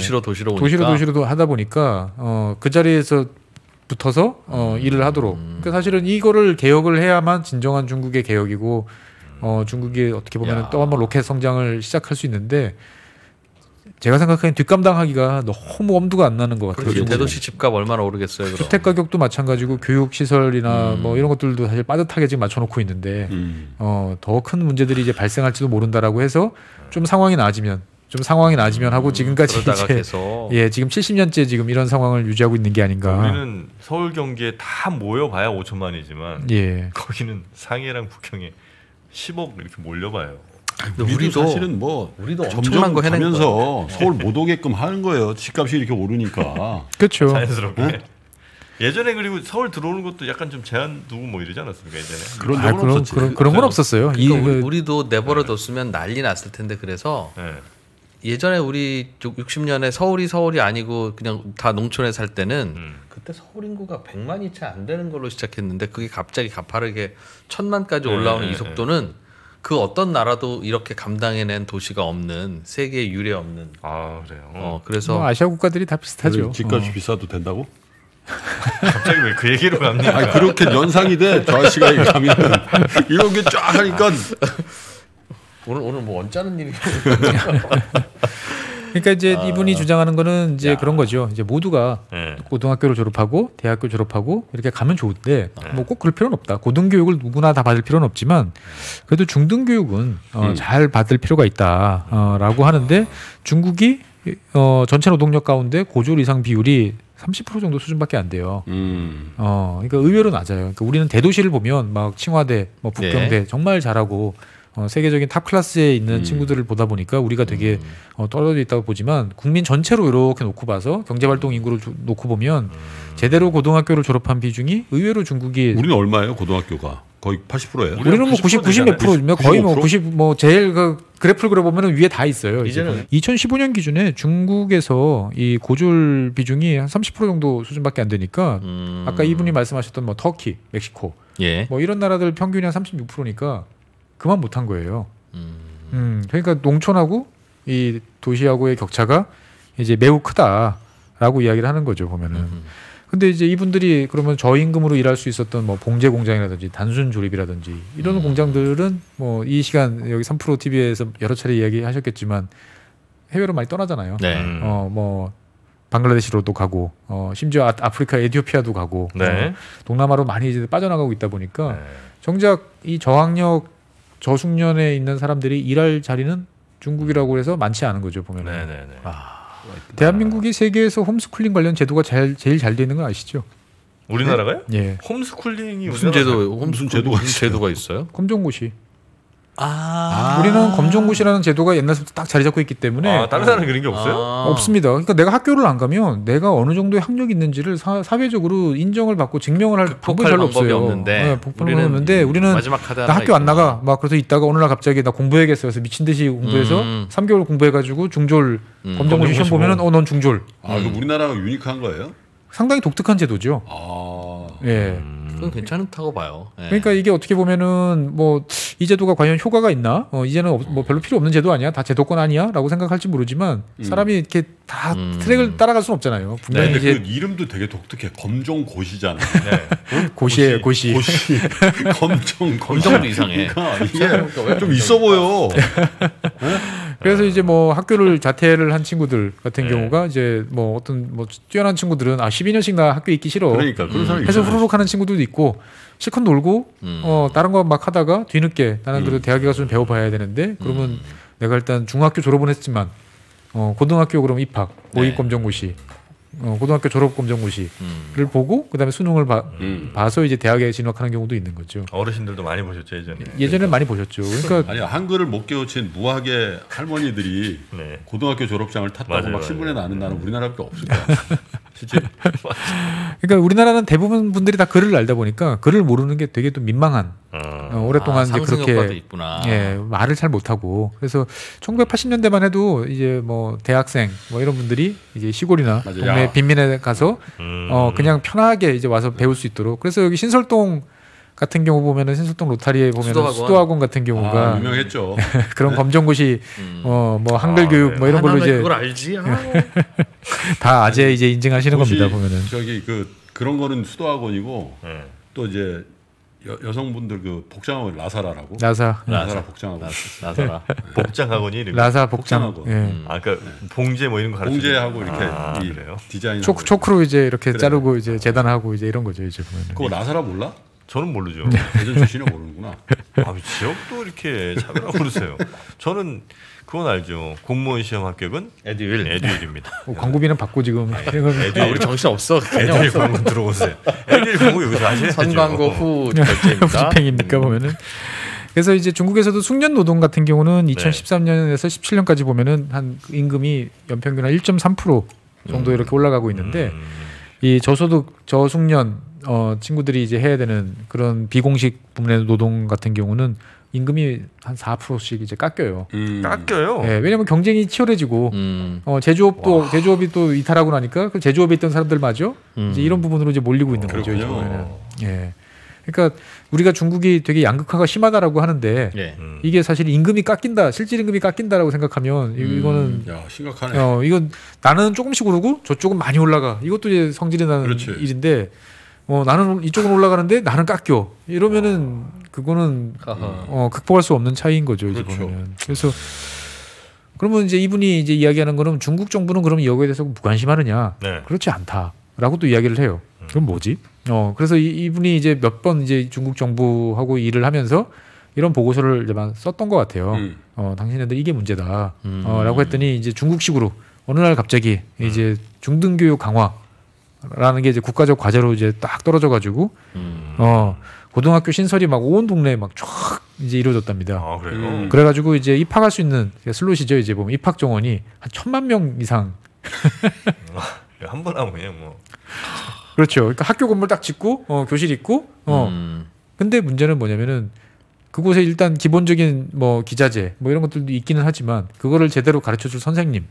도시로 하다 보니까 그 자리에서 붙어서 일을 하도록. 그러니까 사실은 이거를 개혁을 해야만 진정한 중국의 개혁이고 중국이 어떻게 보면 또 한번 로켓 성장을 시작할 수 있는데 제가 생각하기엔 뒷감당하기가 너무 엄두가 안 나는 것 같아요. 대도시 집값 얼마나 오르겠어요. 그럼. 주택 가격도 마찬가지고 교육 시설이나 뭐 이런 것들도 사실 빠듯하게 지금 맞춰놓고 있는데 더 큰 문제들이 이제 발생할지도 모른다라고 해서 좀 상황이 나아지면 하고 지금까지 이제 지금 70년째 지금 이런 상황을 유지하고 있는 게 아닌가. 우리는 서울 경기에 다 모여봐야 5천만이지만 거기는 상해랑 북경에 10억 이렇게 몰려봐요. 우리도 사실은 우리도 점점 가면서 서울 못 오게끔 하는 거예요. 집값이 이렇게 오르니까. 그렇죠. 자연스럽게. 예전에 그리고 서울 들어오는 것도 약간 좀 제한 두고 뭐 이러지 않았습니까 예전에? 그런 건 없었어요. 그러니까 우리도 내버려뒀으면 난리 났을 텐데 그래서 예전에 우리 60년에 서울이 아니고 그냥 다 농촌에 살 때는 그때 서울 인구가 100만이 채 안 되는 걸로 시작했는데 그게 갑자기 가파르게 1000만까지 올라오는 이 속도는 그 어떤 나라도 이렇게 감당해낸 도시가 없는 세계에 유례 없는. 그래요. 그래서 뭐 아시아 국가들이 다 비슷하죠. 집값이 비싸도 된다고? 갑자기 왜 그 얘기로 갑니까? 아니, 그렇게 연상이 돼. 저 시간에 가면 이런 게 쫙 하니까 오늘 뭐 언짢은 일이. 그러니까 이제 이분이 주장하는 거는 이제 그런 거죠. 이제 모두가 고등학교를 졸업하고 대학교 졸업하고 이렇게 가면 좋은데 뭐 꼭 그럴 필요는 없다. 고등교육을 누구나 다 받을 필요는 없지만 그래도 중등교육은 잘 받을 필요가 있다라고 하는데 중국이 전체 노동력 가운데 고졸 이상 비율이 30% 정도 수준밖에 안 돼요. 그러니까 의외로 낮아요. 그러니까 우리는 대도시를 보면 막 칭화대, 뭐 북경대 정말 잘하고 세계적인 탑 클래스에 있는 친구들을 보다 보니까 우리가 되게 떨어져 있다고 보지만 국민 전체로 이렇게 놓고 봐서 경제활동 인구를 놓고 보면 제대로 고등학교를 졸업한 비중이 의외로 중국이 우리는 얼마예요? 고등학교가 거의 80%예요. 우리는 뭐 90 몇 프로면 거의 뭐 90 뭐 제일 그 그래프를 그려보면 위에 다 있어요. 이제는 2015년 기준에 중국에서 이 고졸 비중이 한 30% 정도 수준밖에 안 되니까 아까 이분이 말씀하셨던 뭐 터키, 멕시코 뭐 이런 나라들 평균이 한 36%니까 그만 못한 거예요. 그러니까 농촌하고 이 도시하고의 격차가 이제 매우 크다라고 이야기를 하는 거죠 보면은. 근데 이제 이분들이 그러면 저임금으로 일할 수 있었던 뭐 봉제 공장이라든지 단순 조립이라든지 이런 공장들은 뭐 이 시간 여기 3프로 TV에서 여러 차례 이야기하셨겠지만 해외로 많이 떠나잖아요. 뭐 방글라데시로도 가고 심지어 아프리카 에티오피아도 가고 동남아로 많이 이제 빠져나가고 있다 보니까 정작 이 저학력 저숙련에 있는 사람들이 일할 자리는 중국이라고 해서 많지 않은 거죠 보면은. 대한민국이 세계에서 홈스쿨링 관련 제도가 제일 잘 돼 있는 건 아시죠? 우리나라가요? 예. 홈스쿨링이 무슨 제도가 있어요? 검정고시. 우리는 검정고시라는 제도가 옛날부터 딱 자리 잡고 있기 때문에 다른 나라는 그런 게 없어요? 없습니다. 그러니까 내가 학교를 안 가면 내가 어느 정도의 학력이 있는지를 사회적으로 인정을 받고 증명을 할 방법이 별로 없어요. 없는데 우리는 나 학교 안 나가 막 그래서 있다가 어느 날 갑자기 나 공부해야겠어 그래서 미친 듯이 공부해서 3개월 공부해가지고 중졸 검정고시 시험 보면은 넌 중졸. 그럼 우리나라가 유니크한 거예요? 상당히 독특한 제도죠. 예. 그건 괜찮다고 봐요. 그러니까 이게 어떻게 보면은 뭐 이 제도가 과연 효과가 있나? 이제는 뭐 별로 필요 없는 제도 아니야? 다 제도권 아니야?라고 생각할지 모르지만 사람이 이렇게 다 트랙을 따라갈 수는 없잖아요. 분명히 이제 그 이름도 되게 독특해. 검정고시잖아. 고시예요, 고시. 검정도 이상해. 그러니까 이게 좀 있어 보여. 그래서 이제 뭐 학교를 자퇴를 한 친구들 같은 경우가 이제 뭐 어떤 뭐 뛰어난 친구들은 12년씩 나 학교에 있기 싫어. 그러니까 그런 사람이 해서 후루룩 하는 친구들도 있고 실컷 놀고 다른 거 막 하다가 뒤늦게 나는 그래도 대학에 가서 좀 배워봐야 되는데 그러면 내가 일단 중학교 졸업은 했지만 고등학교 그럼 입학 모의 검정고시 고등학교 졸업 검정고시를 보고 그다음에 수능을 봐서 이제 대학에 진학하는 경우도 있는 거죠. 어르신들도 많이 보셨죠 예전에. 예전에 많이 보셨죠. 그러니까 아니 한글을 못 깨우친 무학의 할머니들이 네. 고등학교 졸업장을 탔다고 맞아요, 막 신문에 맞아요. 나는 나는 우리나라밖에 없을 거야. 실제. 그러니까 우리나라는 대부분 분들이 다 글을 알다 보니까 글을 모르는 게 되게 또 민망한 오랫동안 이제 그렇게 있구나. 예, 말을 잘 못하고 그래서 1980년대만 해도 이제 뭐 대학생 뭐 이런 분들이 이제 시골이나 맞아요. 동네 빈민에 가서 그냥 편하게 이제 와서 배울 수 있도록 그래서 여기 신설동 같은 경우 보면은 신설동 로타리에 보면은 수도학원 같은 경우가 유명했죠. 그런 검정고시 뭐 한글 교육 뭐 이런 걸로 이제 그걸 알지? 다 아재 이제 인증하시는 겁니다 보면은 저기 그런 거는 수도학원이고 또 이제 여성분들 그 복장학원 라사라라고 라사 복장학원 라사라 복장학원이 이름이. 라사 복장 복장학원. 예. 아까 봉제 뭐 이런 거 가르치는. 봉제하고 이렇게 그래요? 디자인 초크로 이제 이렇게 자르고 이제 재단하고 이제 이런 거죠 이제 보면은. 그거 라사라 몰라? 저는 모르죠. 대전 출신이 모르는구나. 지역도 이렇게 차별하고 그러세요. 저는 그건 알죠. 공무원 시험 합격은 에듀윌입니다. 광고비는 받고 지금 우리 정신 없어. 에듀윌 광고 들어오세요. 에듀윌 광고 여기서 하셔야죠. 선광고 후 결제입니다. 후집행입니까 보면은. 그래서 이제 중국에서도 숙련 노동 같은 경우는 2013년에서 17년까지 보면은 한 임금이 연평균 한 1.3% 정도 이렇게 올라가고 있는데 이 저소득 저숙련 친구들이 이제 해야 되는 그런 비공식 부문의 노동 같은 경우는 임금이 한 4%씩 이제 깎여요. 깎여요? 네, 왜냐면 경쟁이 치열해지고 제조업이 또 이탈하고 나니까 그 제조업에 있던 사람들마저 이제 이런 부분으로 이제 몰리고 있는 거죠. 이번에는. 예. 그러니까 우리가 중국이 되게 양극화가 심하다라고 하는데 이게 사실 임금이 깎인다, 실질 임금이 깎인다라고 생각하면 이거는 야, 심각하네. 이건 나는 조금씩 오르고 저쪽은 많이 올라가. 이것도 이제 성질이 나는 그렇지. 일인데 나는 이쪽은 올라가는데 나는 깎여. 이러면은 그거는 극복할 수 없는 차이인 거죠. 이제 그렇죠. 보면은. 그래서 그러면 이제 이분이 이제 이야기하는 거는 중국 정부는 그럼 여기에 대해서 무관심하느냐? 네. 그렇지 않다라고 또 이야기를 해요. 그럼 뭐지? 그래서 이분이 이제 몇 번 이제 중국 정부하고 일을 하면서 이런 보고서를 이제 썼던 것 같아요. 당신네들 이게 문제다. 라고 했더니 이제 중국식으로 어느 날 갑자기 이제 중등교육 강화라는 게 이제 국가적 과제로 이제 딱 떨어져가지고 고등학교 신설이 막 온 동네에 막 쫙 이제 이루어졌답니다. 아, 그래요? 그래가지고 이제 입학할 수 있는 슬롯이죠. 이제 보면 입학 정원이 한 1,000만 명 이상. 한 번 하면 그냥 뭐. 그렇죠. 그러니까 학교 건물 딱 짓고 교실 있고. 근데 문제는 뭐냐면은 그곳에 일단 기본적인 뭐 기자재 뭐 이런 것들도 있기는 하지만 그거를 제대로 가르쳐줄 선생님.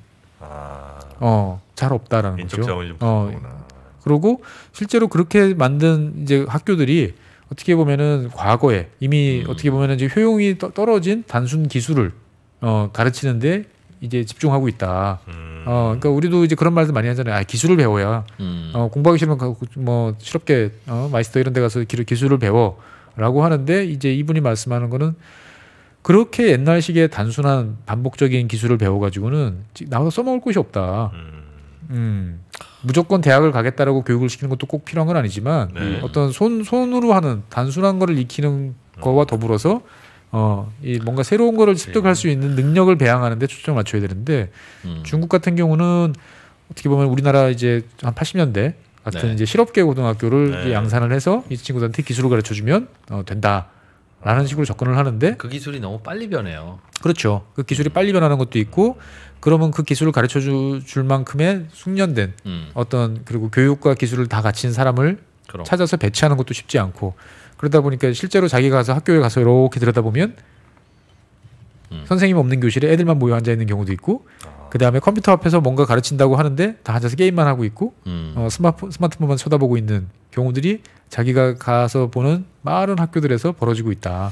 잘 없다라는 인적 거죠. 자원이 좀 부족하구나. 그리고 실제로 그렇게 만든 이제 학교들이 어떻게 보면은 과거에 이미 어떻게 보면은 이제 효용이 떨어진 단순 기술을 가르치는데 이제 집중하고 있다. 그러니까 우리도 이제 그런 말도 많이 하잖아요. 기술을 배워야 공부하기 싫으면 뭐 실업계 마이스터 이런 데 가서 기술을 배워라고 하는데 이제 이분이 말씀하는 거는 그렇게 옛날식의 단순한 반복적인 기술을 배워가지고는 나와서 써먹을 곳이 없다. 무조건 대학을 가겠다라고 교육을 시키는 것도 꼭 필요한 건 아니지만 어떤 손으로 하는 단순한 거를 익히는 거와 더불어서 이 뭔가 새로운 거를 습득할 수 있는 능력을 배양하는 데 초점을 맞춰야 되는데 중국 같은 경우는 어떻게 보면 우리나라 이제 한 80년대 같은 이제 실업계 고등학교를 이제 양산을 해서 이 친구들한테 기술을 가르쳐 주면 된다라는 식으로 접근을 하는데 그 기술이 너무 빨리 변해요. 그렇죠. 그 기술이 빨리 변하는 것도 있고 그러면 그 기술을 가르쳐 줄 만큼의 숙련된 어떤 그리고 교육과 기술을 다 갖춘 사람을 찾아서 배치하는 것도 쉽지 않고 그러다 보니까 실제로 자기가 가서 학교에 가서 이렇게 들여다보면 선생님 없는 교실에 애들만 모여 앉아 있는 경우도 있고 그 다음에 컴퓨터 앞에서 뭔가 가르친다고 하는데 다 앉아서 게임만 하고 있고 스마트폰만 쳐다보고 있는 경우들이 자기가 가서 보는 많은 학교들에서 벌어지고 있다.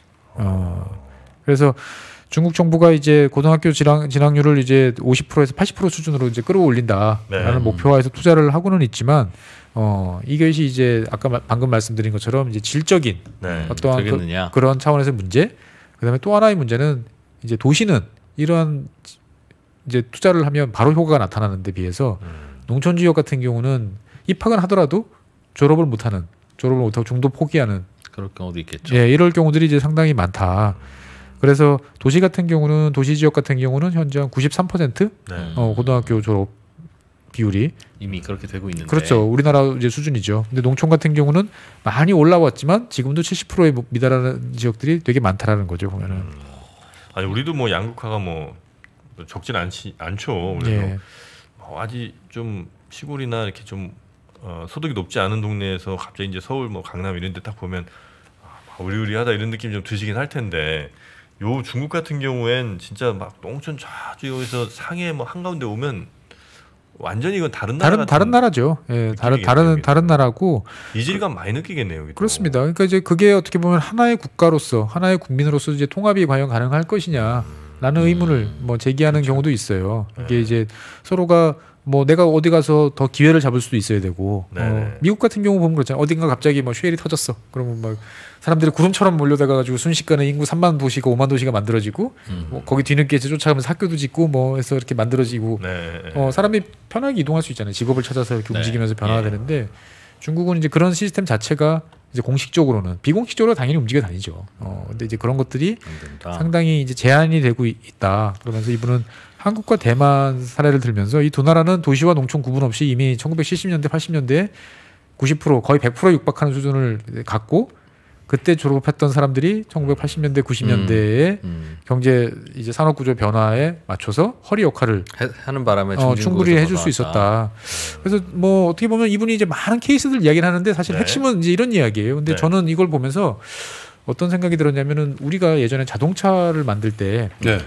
그래서 중국 정부가 이제 고등학교 진학률을 이제 50%에서 80% 수준으로 이제 끌어올린다라는 목표화해서 투자를 하고는 있지만 이것이 이제 방금 말씀드린 것처럼 이제 질적인 어떠한 그런 차원에서 문제. 그다음에 또 하나의 문제는 이제 도시는 이러한 이제 투자를 하면 바로 효과가 나타나는 데 비해서 농촌 지역 같은 경우는 입학은 하더라도 졸업을 못하고 중도 포기하는 그럴 경우도 있겠죠. 예, 이럴 경우들이 이제 상당히 많다. 그래서 도시 지역 같은 경우는 현재 한 93% 고등학교 졸업 비율이 이미 그렇게 되고 있는데. 그렇죠. 우리나라 이제 수준이죠. 근데 농촌 같은 경우는 많이 올라왔지만 지금도 70%에 미달하는 지역들이 되게 많다라는 거죠. 보면은. 아니 우리도 뭐 양극화가 뭐 적진 않죠. 그래서 예. 아직 좀 시골이나 이렇게 좀 소득이 높지 않은 동네에서 갑자기 이제 서울 뭐 강남 이런 데 딱 보면 의리의리하다 이런 느낌이 좀 드시긴 할 텐데 요 중국 같은 경우엔 진짜 막 농촌 저쪽 여기서 상해 뭐 한가운데 오면 완전히 이건 다른 나라죠. 예, 다른 나라고 이질감 많이 느끼겠네요. 여기도. 그렇습니다. 그러니까 이제 그게 어떻게 보면 하나의 국가로서 하나의 국민으로서 이제 통합이 과연 가능할 것이냐라는 의문을 뭐 제기하는 그렇죠. 경우도 있어요. 이게 이제 서로가 뭐 내가 어디 가서 더 기회를 잡을 수도 있어야 되고 미국 같은 경우 보면 그렇잖아요. 어딘가 갑자기 뭐 쉐일이 터졌어. 그러면 막 사람들이 구름처럼 몰려다가 가지고 순식간에 인구 3만 도시가 5만 도시가 만들어지고 뭐 거기 뒤늦게 쫓아가면서 학교도 짓고 뭐 해서 이렇게 만들어지고 사람이 편하게 이동할 수 있잖아요. 직업을 찾아서 이렇게 움직이면서 변화가 되는데 중국은 이제 그런 시스템 자체가 이제 공식적으로는 비공식적으로 당연히 움직여 다니죠. 근데 이제 그런 것들이 상당히 이제 제한이 되고 있다. 그러면서 이분은 한국과 대만 사례를 들면서 이 두 나라는 도시와 농촌 구분 없이 이미 1970년대, 80년대에 90% 거의 100%에 육박하는 수준을 갖고 그때 졸업했던 사람들이 1980년대, 90년대에 경제 이제 산업 구조 변화에 맞춰서 허리 역할을 하는 바람에 충분히 해줄 수 있었다. 그래서 뭐 어떻게 보면 이분이 이제 많은 케이스들 이야기를 하는데 사실 핵심은 이제 이런 이야기예요. 근데 저는 이걸 보면서 어떤 생각이 들었냐면은 우리가 예전에 자동차를 만들 때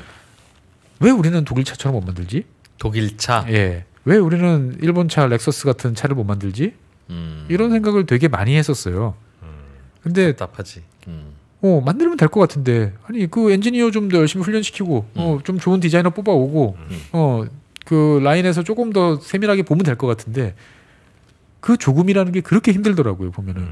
왜 우리는 독일차처럼 못 만들지? 독일차? 예. 왜 우리는 일본차 렉서스 같은 차를 못 만들지? 이런 생각을 되게 많이 했었어요. 근데 답답하지. 만들면 될 것 같은데 아니 그 엔지니어 좀 더 열심히 훈련시키고 좀 좋은 디자이너 뽑아오고 그 라인에서 조금 더 세밀하게 보면 될 것 같은데 그 조금이라는 게 그렇게 힘들더라고요 보면은.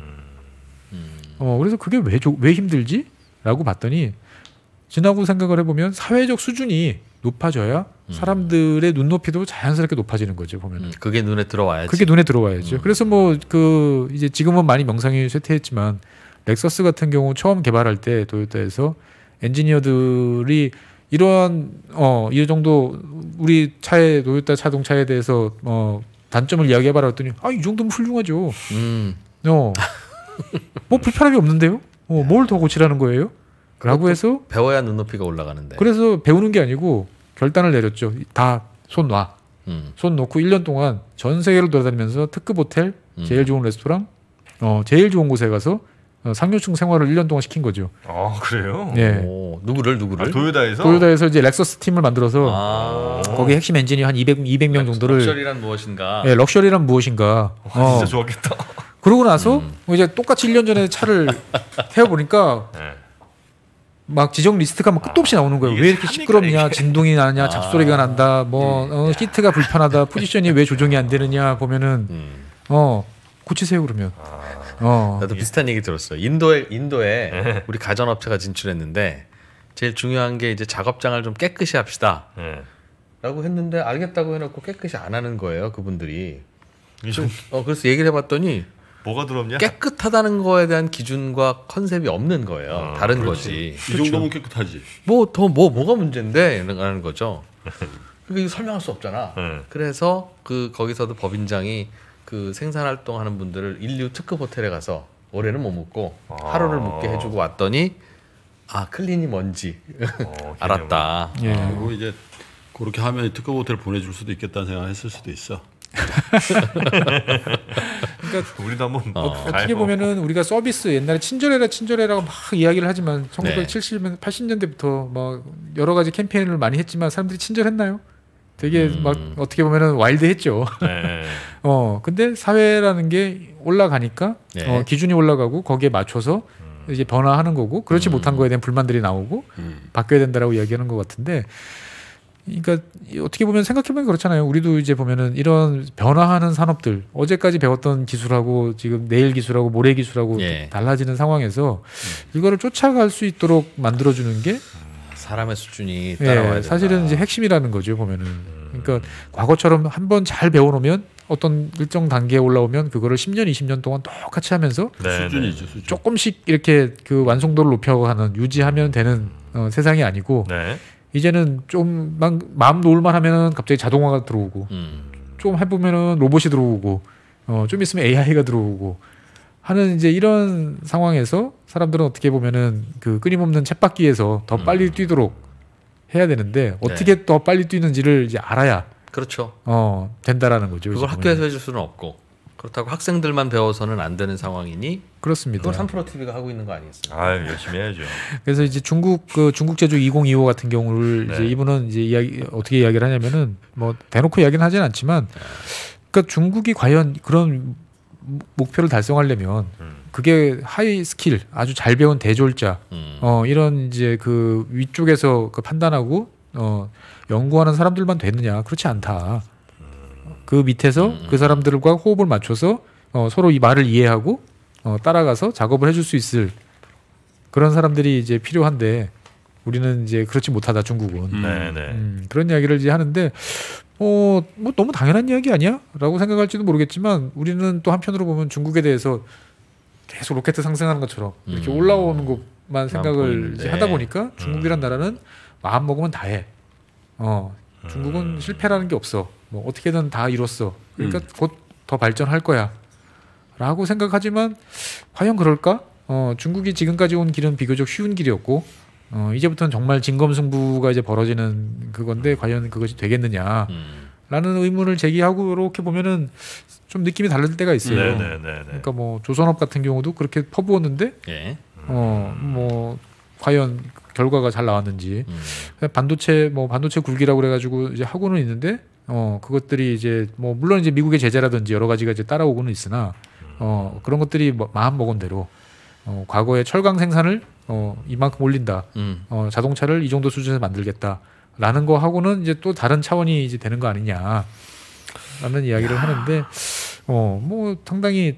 그래서 그게 왜 힘들지? 라고 봤더니 지나고 생각을 해보면 사회적 수준이 높아져야 사람들의 눈높이도 자연스럽게 높아지는 거죠 보면은. 그게 눈에 들어와야지. 그게 눈에 들어와야죠. 그래서 뭐 그 이제 지금은 많이 명성이 쇠퇴했지만 렉서스 같은 경우 처음 개발할 때 도요타에서 엔지니어들이 이러한 이 정도 우리 차에 도요타 자동차에 대해서 단점을 이야기해봐라 했더니 이 정도면 훌륭하죠. 뭐 불편함이 없는데요. 뭘 더 고치라는 거예요? 라고 해서 배워야 눈높이가 올라가는데. 그래서 배우는 게 아니고 결단을 내렸죠. 다 손 놔. 손 놓고 1년 동안 전 세계를 돌아다니면서 특급 호텔, 제일 좋은 레스토랑, 제일 좋은 곳에 가서 상류층 생활을 1년 동안 시킨 거죠. 그래요? 예. 누구를? 도요타에서 이제 렉서스 팀을 만들어서 거기 핵심 엔지니어 한 200명 정도를 럭셔리란 무엇인가? 예, 럭셔리란 무엇인가. 진짜 좋았겠다. 그러고 나서 이제 똑같이 1년 전에 차를 태워 보니까 막 지정 리스트가 막 끝도 없이 나오는 거예요. 왜 이렇게 시끄럽냐, 진동이 나냐, 잡소리가 난다, 시트가 불편하다, 포지션이 왜 조정이 안 되느냐 보면은 고치세요 그러면. 나도 비슷한 얘기 들었어요. 인도에 우리 가전업체가 진출했는데 제일 중요한 게 이제 작업장을 좀 깨끗이 합시다. 라고 했는데 알겠다고 해놓고 깨끗이 안 하는 거예요 그분들이. 그래서 얘기를 해봤더니 뭐가 더럽냐? 깨끗하다는 거에 대한 기준과 컨셉이 없는 거예요. 다른 거지. 이 정도면 깨끗하지. 뭐가 문제인데 이러는 거죠. 그러니까 이거 설명할 수 없잖아. 그래서 거기서도 법인장이 그 생산활동하는 분들을 인류 특급 호텔에 가서 올해는 못 묵고 하루를 묵게 해주고 왔더니 클린이 뭔지 알았다. 그리고 이제 그렇게 하면 특급 호텔 보내줄 수도 있겠다는 생각했을 수도 있어. 그러니까 우리도 한번 어떻게 보면은 우리가 서비스 옛날에 친절해라고 막 이야기를 하지만 1970년 80년대부터 막 여러 가지 캠페인을 많이 했지만 사람들이 친절했나요? 되게 막 어떻게 보면은 와일드했죠. 근데 사회라는 게 올라가니까 기준이 올라가고 거기에 맞춰서 이제 변화하는 거고 그렇지 못한 거에 대한 불만들이 나오고 바뀌어야 된다라고 이야기하는 것 같은데. 그러니까 어떻게 보면 생각해보면 그렇잖아요. 우리도 이제 보면은 이런 변화하는 산업들 어제까지 배웠던 기술하고 지금 내일 기술하고 모레 기술하고 달라지는 상황에서 이거를 쫓아갈 수 있도록 만들어주는 게 사람의 수준이 따라와야 된다. 사실은 이제 핵심이라는 거죠 보면은. 그러니까 과거처럼 한번 잘 배워놓으면 어떤 일정 단계에 올라오면 그거를 10년, 20년 동안 똑같이 하면서 수준이죠, 수준. 조금씩 이렇게 그 완성도를 높여가는 유지하면 되는 세상이 아니고. 이제는 좀 마음 놓을만 하면 갑자기 자동화가 들어오고 좀 해보면은 로봇이 들어오고 좀 있으면 AI가 들어오고 하는 이제 이런 상황에서 사람들은 어떻게 보면은 그 끊임없는 쳇바퀴에서 더 빨리 뛰도록 해야 되는데 어떻게 더 빨리 뛰는지를 이제 알아야 그렇죠. 된다라는 거죠. 그걸 학교에서 해줄 수는 없고 그렇다고 학생들만 배워서는 안 되는 상황이니 그렇습니다. 그걸 3프로 TV가 하고 있는 거 아니겠습니까? 아 열심히 해야죠. 그래서 이제 중국 제주 2025 같은 경우를 이제 이분은 이제 어떻게 이야기를 하냐면은 뭐 대놓고 이야기는 하진 않지만 그러니까 중국이 과연 그런 목표를 달성하려면 그게 하이 스킬 아주 잘 배운 대졸자 이런 이제 그 위쪽에서 그 판단하고 연구하는 사람들만 되느냐 그렇지 않다. 그 밑에서 그 사람들과 호흡을 맞춰서 서로 이 말을 이해하고 따라가서 작업을 해줄 수 있을 그런 사람들이 이제 필요한데 우리는 이제 그렇지 못하다 중국은 그런 이야기를 이제 하는데 뭐 너무 당연한 이야기 아니야?라고 생각할지도 모르겠지만 우리는 또 한편으로 보면 중국에 대해서 계속 로켓 상승하는 것처럼 이렇게 올라오는 것만 생각을 이제 하다 보니까 중국이란 나라는 마음 먹으면 다 해. 중국은 실패라는 게 없어. 뭐 어떻게든 다 이뤘어. 그러니까 곧 더 발전할 거야.라고 생각하지만 과연 그럴까? 중국이 지금까지 온 길은 비교적 쉬운 길이었고 이제부터는 정말 진검승부가 이제 벌어지는 그건데 과연 그것이 되겠느냐? 라는 의문을 제기하고 이렇게 보면은 좀 느낌이 다를 때가 있어요. 그러니까 뭐 조선업 같은 경우도 그렇게 퍼부었는데 뭐 과연 결과가 잘 나왔는지 반도체 굴기라고 그래가지고 이제 하고는 있는데 그것들이 이제 뭐 물론 이제 미국의 제재라든지 여러 가지가 이제 따라오고는 있으나 그런 것들이 뭐 마음 먹은 대로 과거에 철강 생산을 이만큼 올린다. 자동차를 이 정도 수준에서 만들겠다라는 거 하고는 이제 또 다른 차원이 이제 되는 거 아니냐라는 이야기를 하는데 뭐 상당히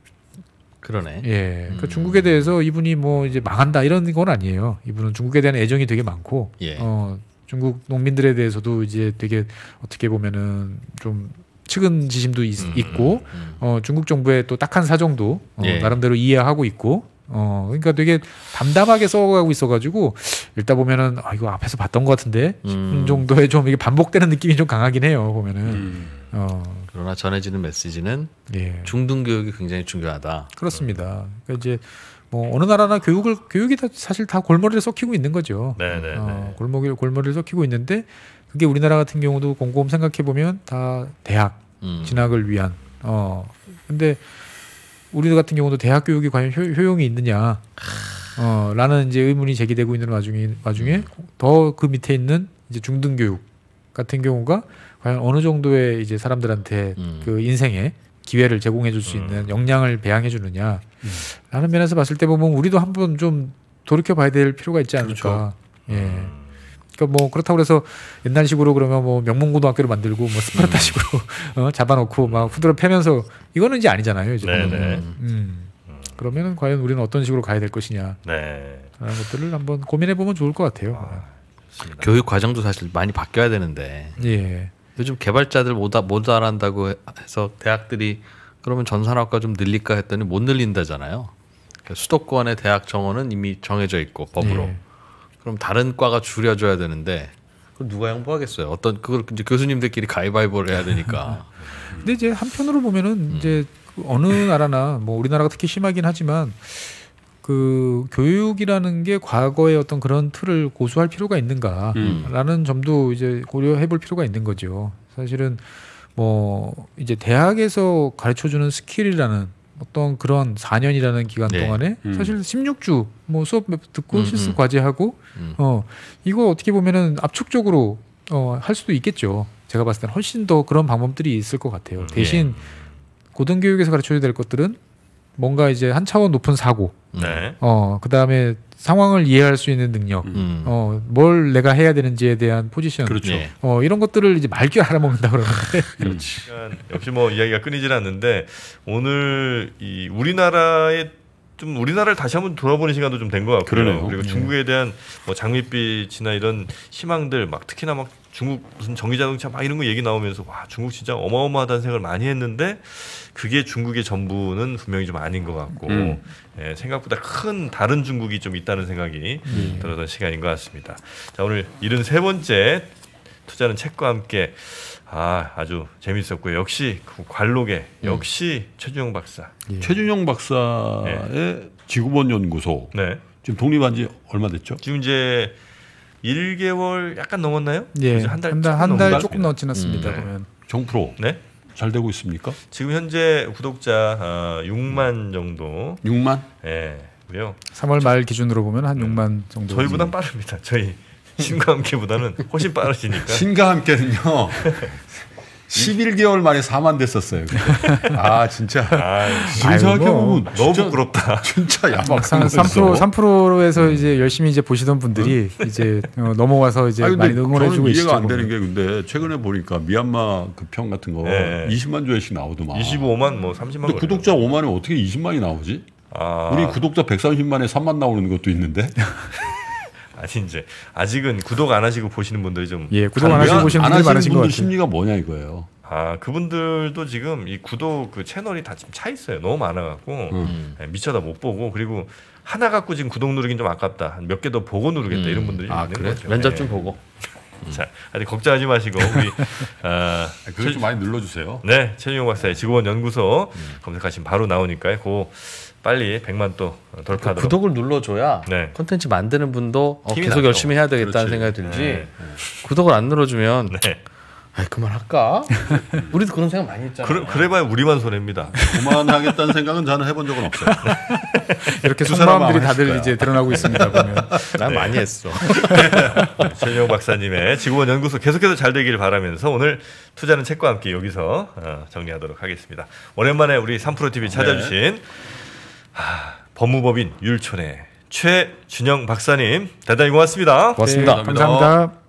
그러네. 예. 그러니까 중국에 대해서 이분이 뭐 이제 망한다 이런 건 아니에요. 이분은 중국에 대한 애정이 되게 많고 중국 농민들에 대해서도 이제 되게 어떻게 보면은 좀 측은지심도 있고 중국 정부의 또 딱한 사정도 나름대로 이해하고 있고 그러니까 되게 담담하게 써가고 있어가지고 읽다 보면은 이거 앞에서 봤던 것 같은데 싶은 정도의 좀 이게 반복되는 느낌이 좀 강하긴 해요 보면은. 그러나 전해지는 메시지는 중등 교육이 굉장히 중요하다. 그렇습니다. 그러니까 이제 뭐 어느 나라나 교육이 사실 다 골머리를 썩히고 있는 거죠. 골머리를 썩히고 있는데 그게 우리나라 같은 경우도 곰곰 생각해 보면 다 대학 진학을 위한. 근데 우리 같은 경우도 대학 교육이 과연 효용이 있느냐, 라는 이제 의문이 제기되고 있는 와중에 더 그 밑에 있는 이제 중등 교육 같은 경우가 과연 어느 정도의 이제 사람들한테 그 인생에 기회를 제공해 줄 수 있는 역량을 배양해 주느냐, 라는 면에서 봤을 때 보면 우리도 한번 좀 돌이켜 봐야 될 필요가 있지 않을까. 그렇죠. 그러니까 뭐 그렇다고 그래서 옛날식으로 그러면 뭐 명문고등학교를 만들고 뭐 스파르타식으로 잡아놓고 막 후드를 패면서 이거는 이제 아니잖아요. 이제 그러면은 과연 우리는 어떤 식으로 가야 될 것이냐, 라는 것들을 한번 고민해 보면 좋을 것 같아요. 교육 과정도 사실 많이 바뀌어야 되는데 요즘 개발자들 못 알아한다고 해서 대학들이 그러면 전산학과 좀 늘릴까 했더니 못 늘린다잖아요. 그러니까 수도권의 대학 정원은 이미 정해져 있고 법으로. 그럼 다른 과가 줄여줘야 되는데 그걸 누가 양보하겠어요? 그걸 이제 교수님들끼리 가위바위보를 해야 되니까. 근데 이제 한편으로 보면은 이제 어느 나라나 뭐 우리나라가 특히 심하긴 하지만 그 교육이라는 게 과거의 어떤 그런 틀을 고수할 필요가 있는가라는 점도 이제 고려해볼 필요가 있는 거죠. 사실은 뭐 이제 대학에서 가르쳐주는 스킬이라는 어떤 그런 4년이라는 기간 동안에 사실 16주 뭐 수업 듣고 실습 과제하고 이거 어떻게 보면은 압축적으로 할 수도 있겠죠. 제가 봤을 때는 훨씬 더 그런 방법들이 있을 것 같아요. 대신 고등교육에서 가르쳐야 될 것들은 뭔가 이제 한 차원 높은 사고, 그다음에 상황을 이해할 수 있는 능력, 뭘 내가 해야 되는지에 대한 포지션, 그렇죠. 이런 것들을 이제 말귀 알아먹는다 그러는데, 그렇지. 역시 뭐 이야기가 끊이질 않는데 오늘 이 우리나라를 다시 한번 돌아보는 시간도 좀 된 것 같고요. 그러네요. 그리고 중국에 대한 뭐 장밋빛이나 이런 희망들 막 특히나 막 중국 무슨 전기자동차 막 이런 거 얘기 나오면서 와 중국 진짜 어마어마하다는 생각을 많이 했는데 그게 중국의 전부는 분명히 좀 아닌 것 같고 생각보다 큰 다른 중국이 좀 있다는 생각이 들었던 시간인 것 같습니다. 자, 오늘 73번째 투자는 책과 함께 아주 재밌었고요. 역시 그 관록의 역시 최준용 박사. 예. 최준용 박사의 지구본 연구소. 네. 지금 독립한 지 얼마 됐죠? 지금 이제 1개월 약간 넘었나요? 예. 한 달 조금 지났습니다. 보면. 정프로. 네. 잘 되고 있습니까? 지금 현재 구독자 6만 정도. 6만? 예. 그래요. 3월 말 기준으로 보면 한 6만 정도. 저희보단 빠릅니다. 저희 신과 함께보다는 훨씬 빠르시니까. 신과 함께는요. 11개월 만에 4만 됐었어요. 아 진짜. 생각해보면 너무 부끄럽다. 진짜 야박한 3%에서 이제 열심히 이제 보시던 분들이 이제 넘어와서 이제 많이 응원해주고 계시죠. 이해가 안 되는 게 근데 최근에 보니까 미얀마 그 편 같은 거 20만 조회씩 나오더만. 25만 뭐 30만. 근데 구독자 5만에 어떻게 20만이 나오지? 우리 구독자 130만에 3만 나오는 것도 있는데. 아니 이제 아직은 구독 안 하시고 보시는 분들이 좀 구독 안 하시고 보시는 분들이 많으신 것 같아요. 심리가 뭐냐 이거예요. 그분들도 지금 이 구독 그 채널이 다 지금 차 있어요. 너무 많아갖고 미쳐다 못 보고 그리고 하나 갖고 지금 구독 누르긴 좀 아깝다. 몇 개 더 보고 누르겠다 이런 분들이 있는 거죠. 면접 좀 보고. 자, 아직 걱정하지 마시고 우리 그걸 좀 많이 눌러주세요. 네, 최준용 박사의 지구본 연구소 검색하시면 바로 나오니까요. 빨리 100만 또 돌파하도록 구독을 눌러줘야 콘텐츠 만드는 분도 계속 열심히 해야 되겠다는 생각이 들지. 구독을 안 눌러주면 그만할까? 우리도 그런 생각 많이 했잖아요. 그래봐야 우리만 손해입니다. 그만하겠다는 생각은 저는 해본 적은 없어요. 이렇게 속마음들이 다들 이제 드러나고 있습니다. 보면 난 많이 했어. 최준용 박사님의 지구본 연구소 계속해서 잘 되기를 바라면서 오늘 투자는 책과 함께 여기서 정리하도록 하겠습니다. 오랜만에 우리 3프로TV 찾아주신 법무법인 율촌의 최준용 박사님 대단히 고맙습니다. 고맙습니다. 감사합니다.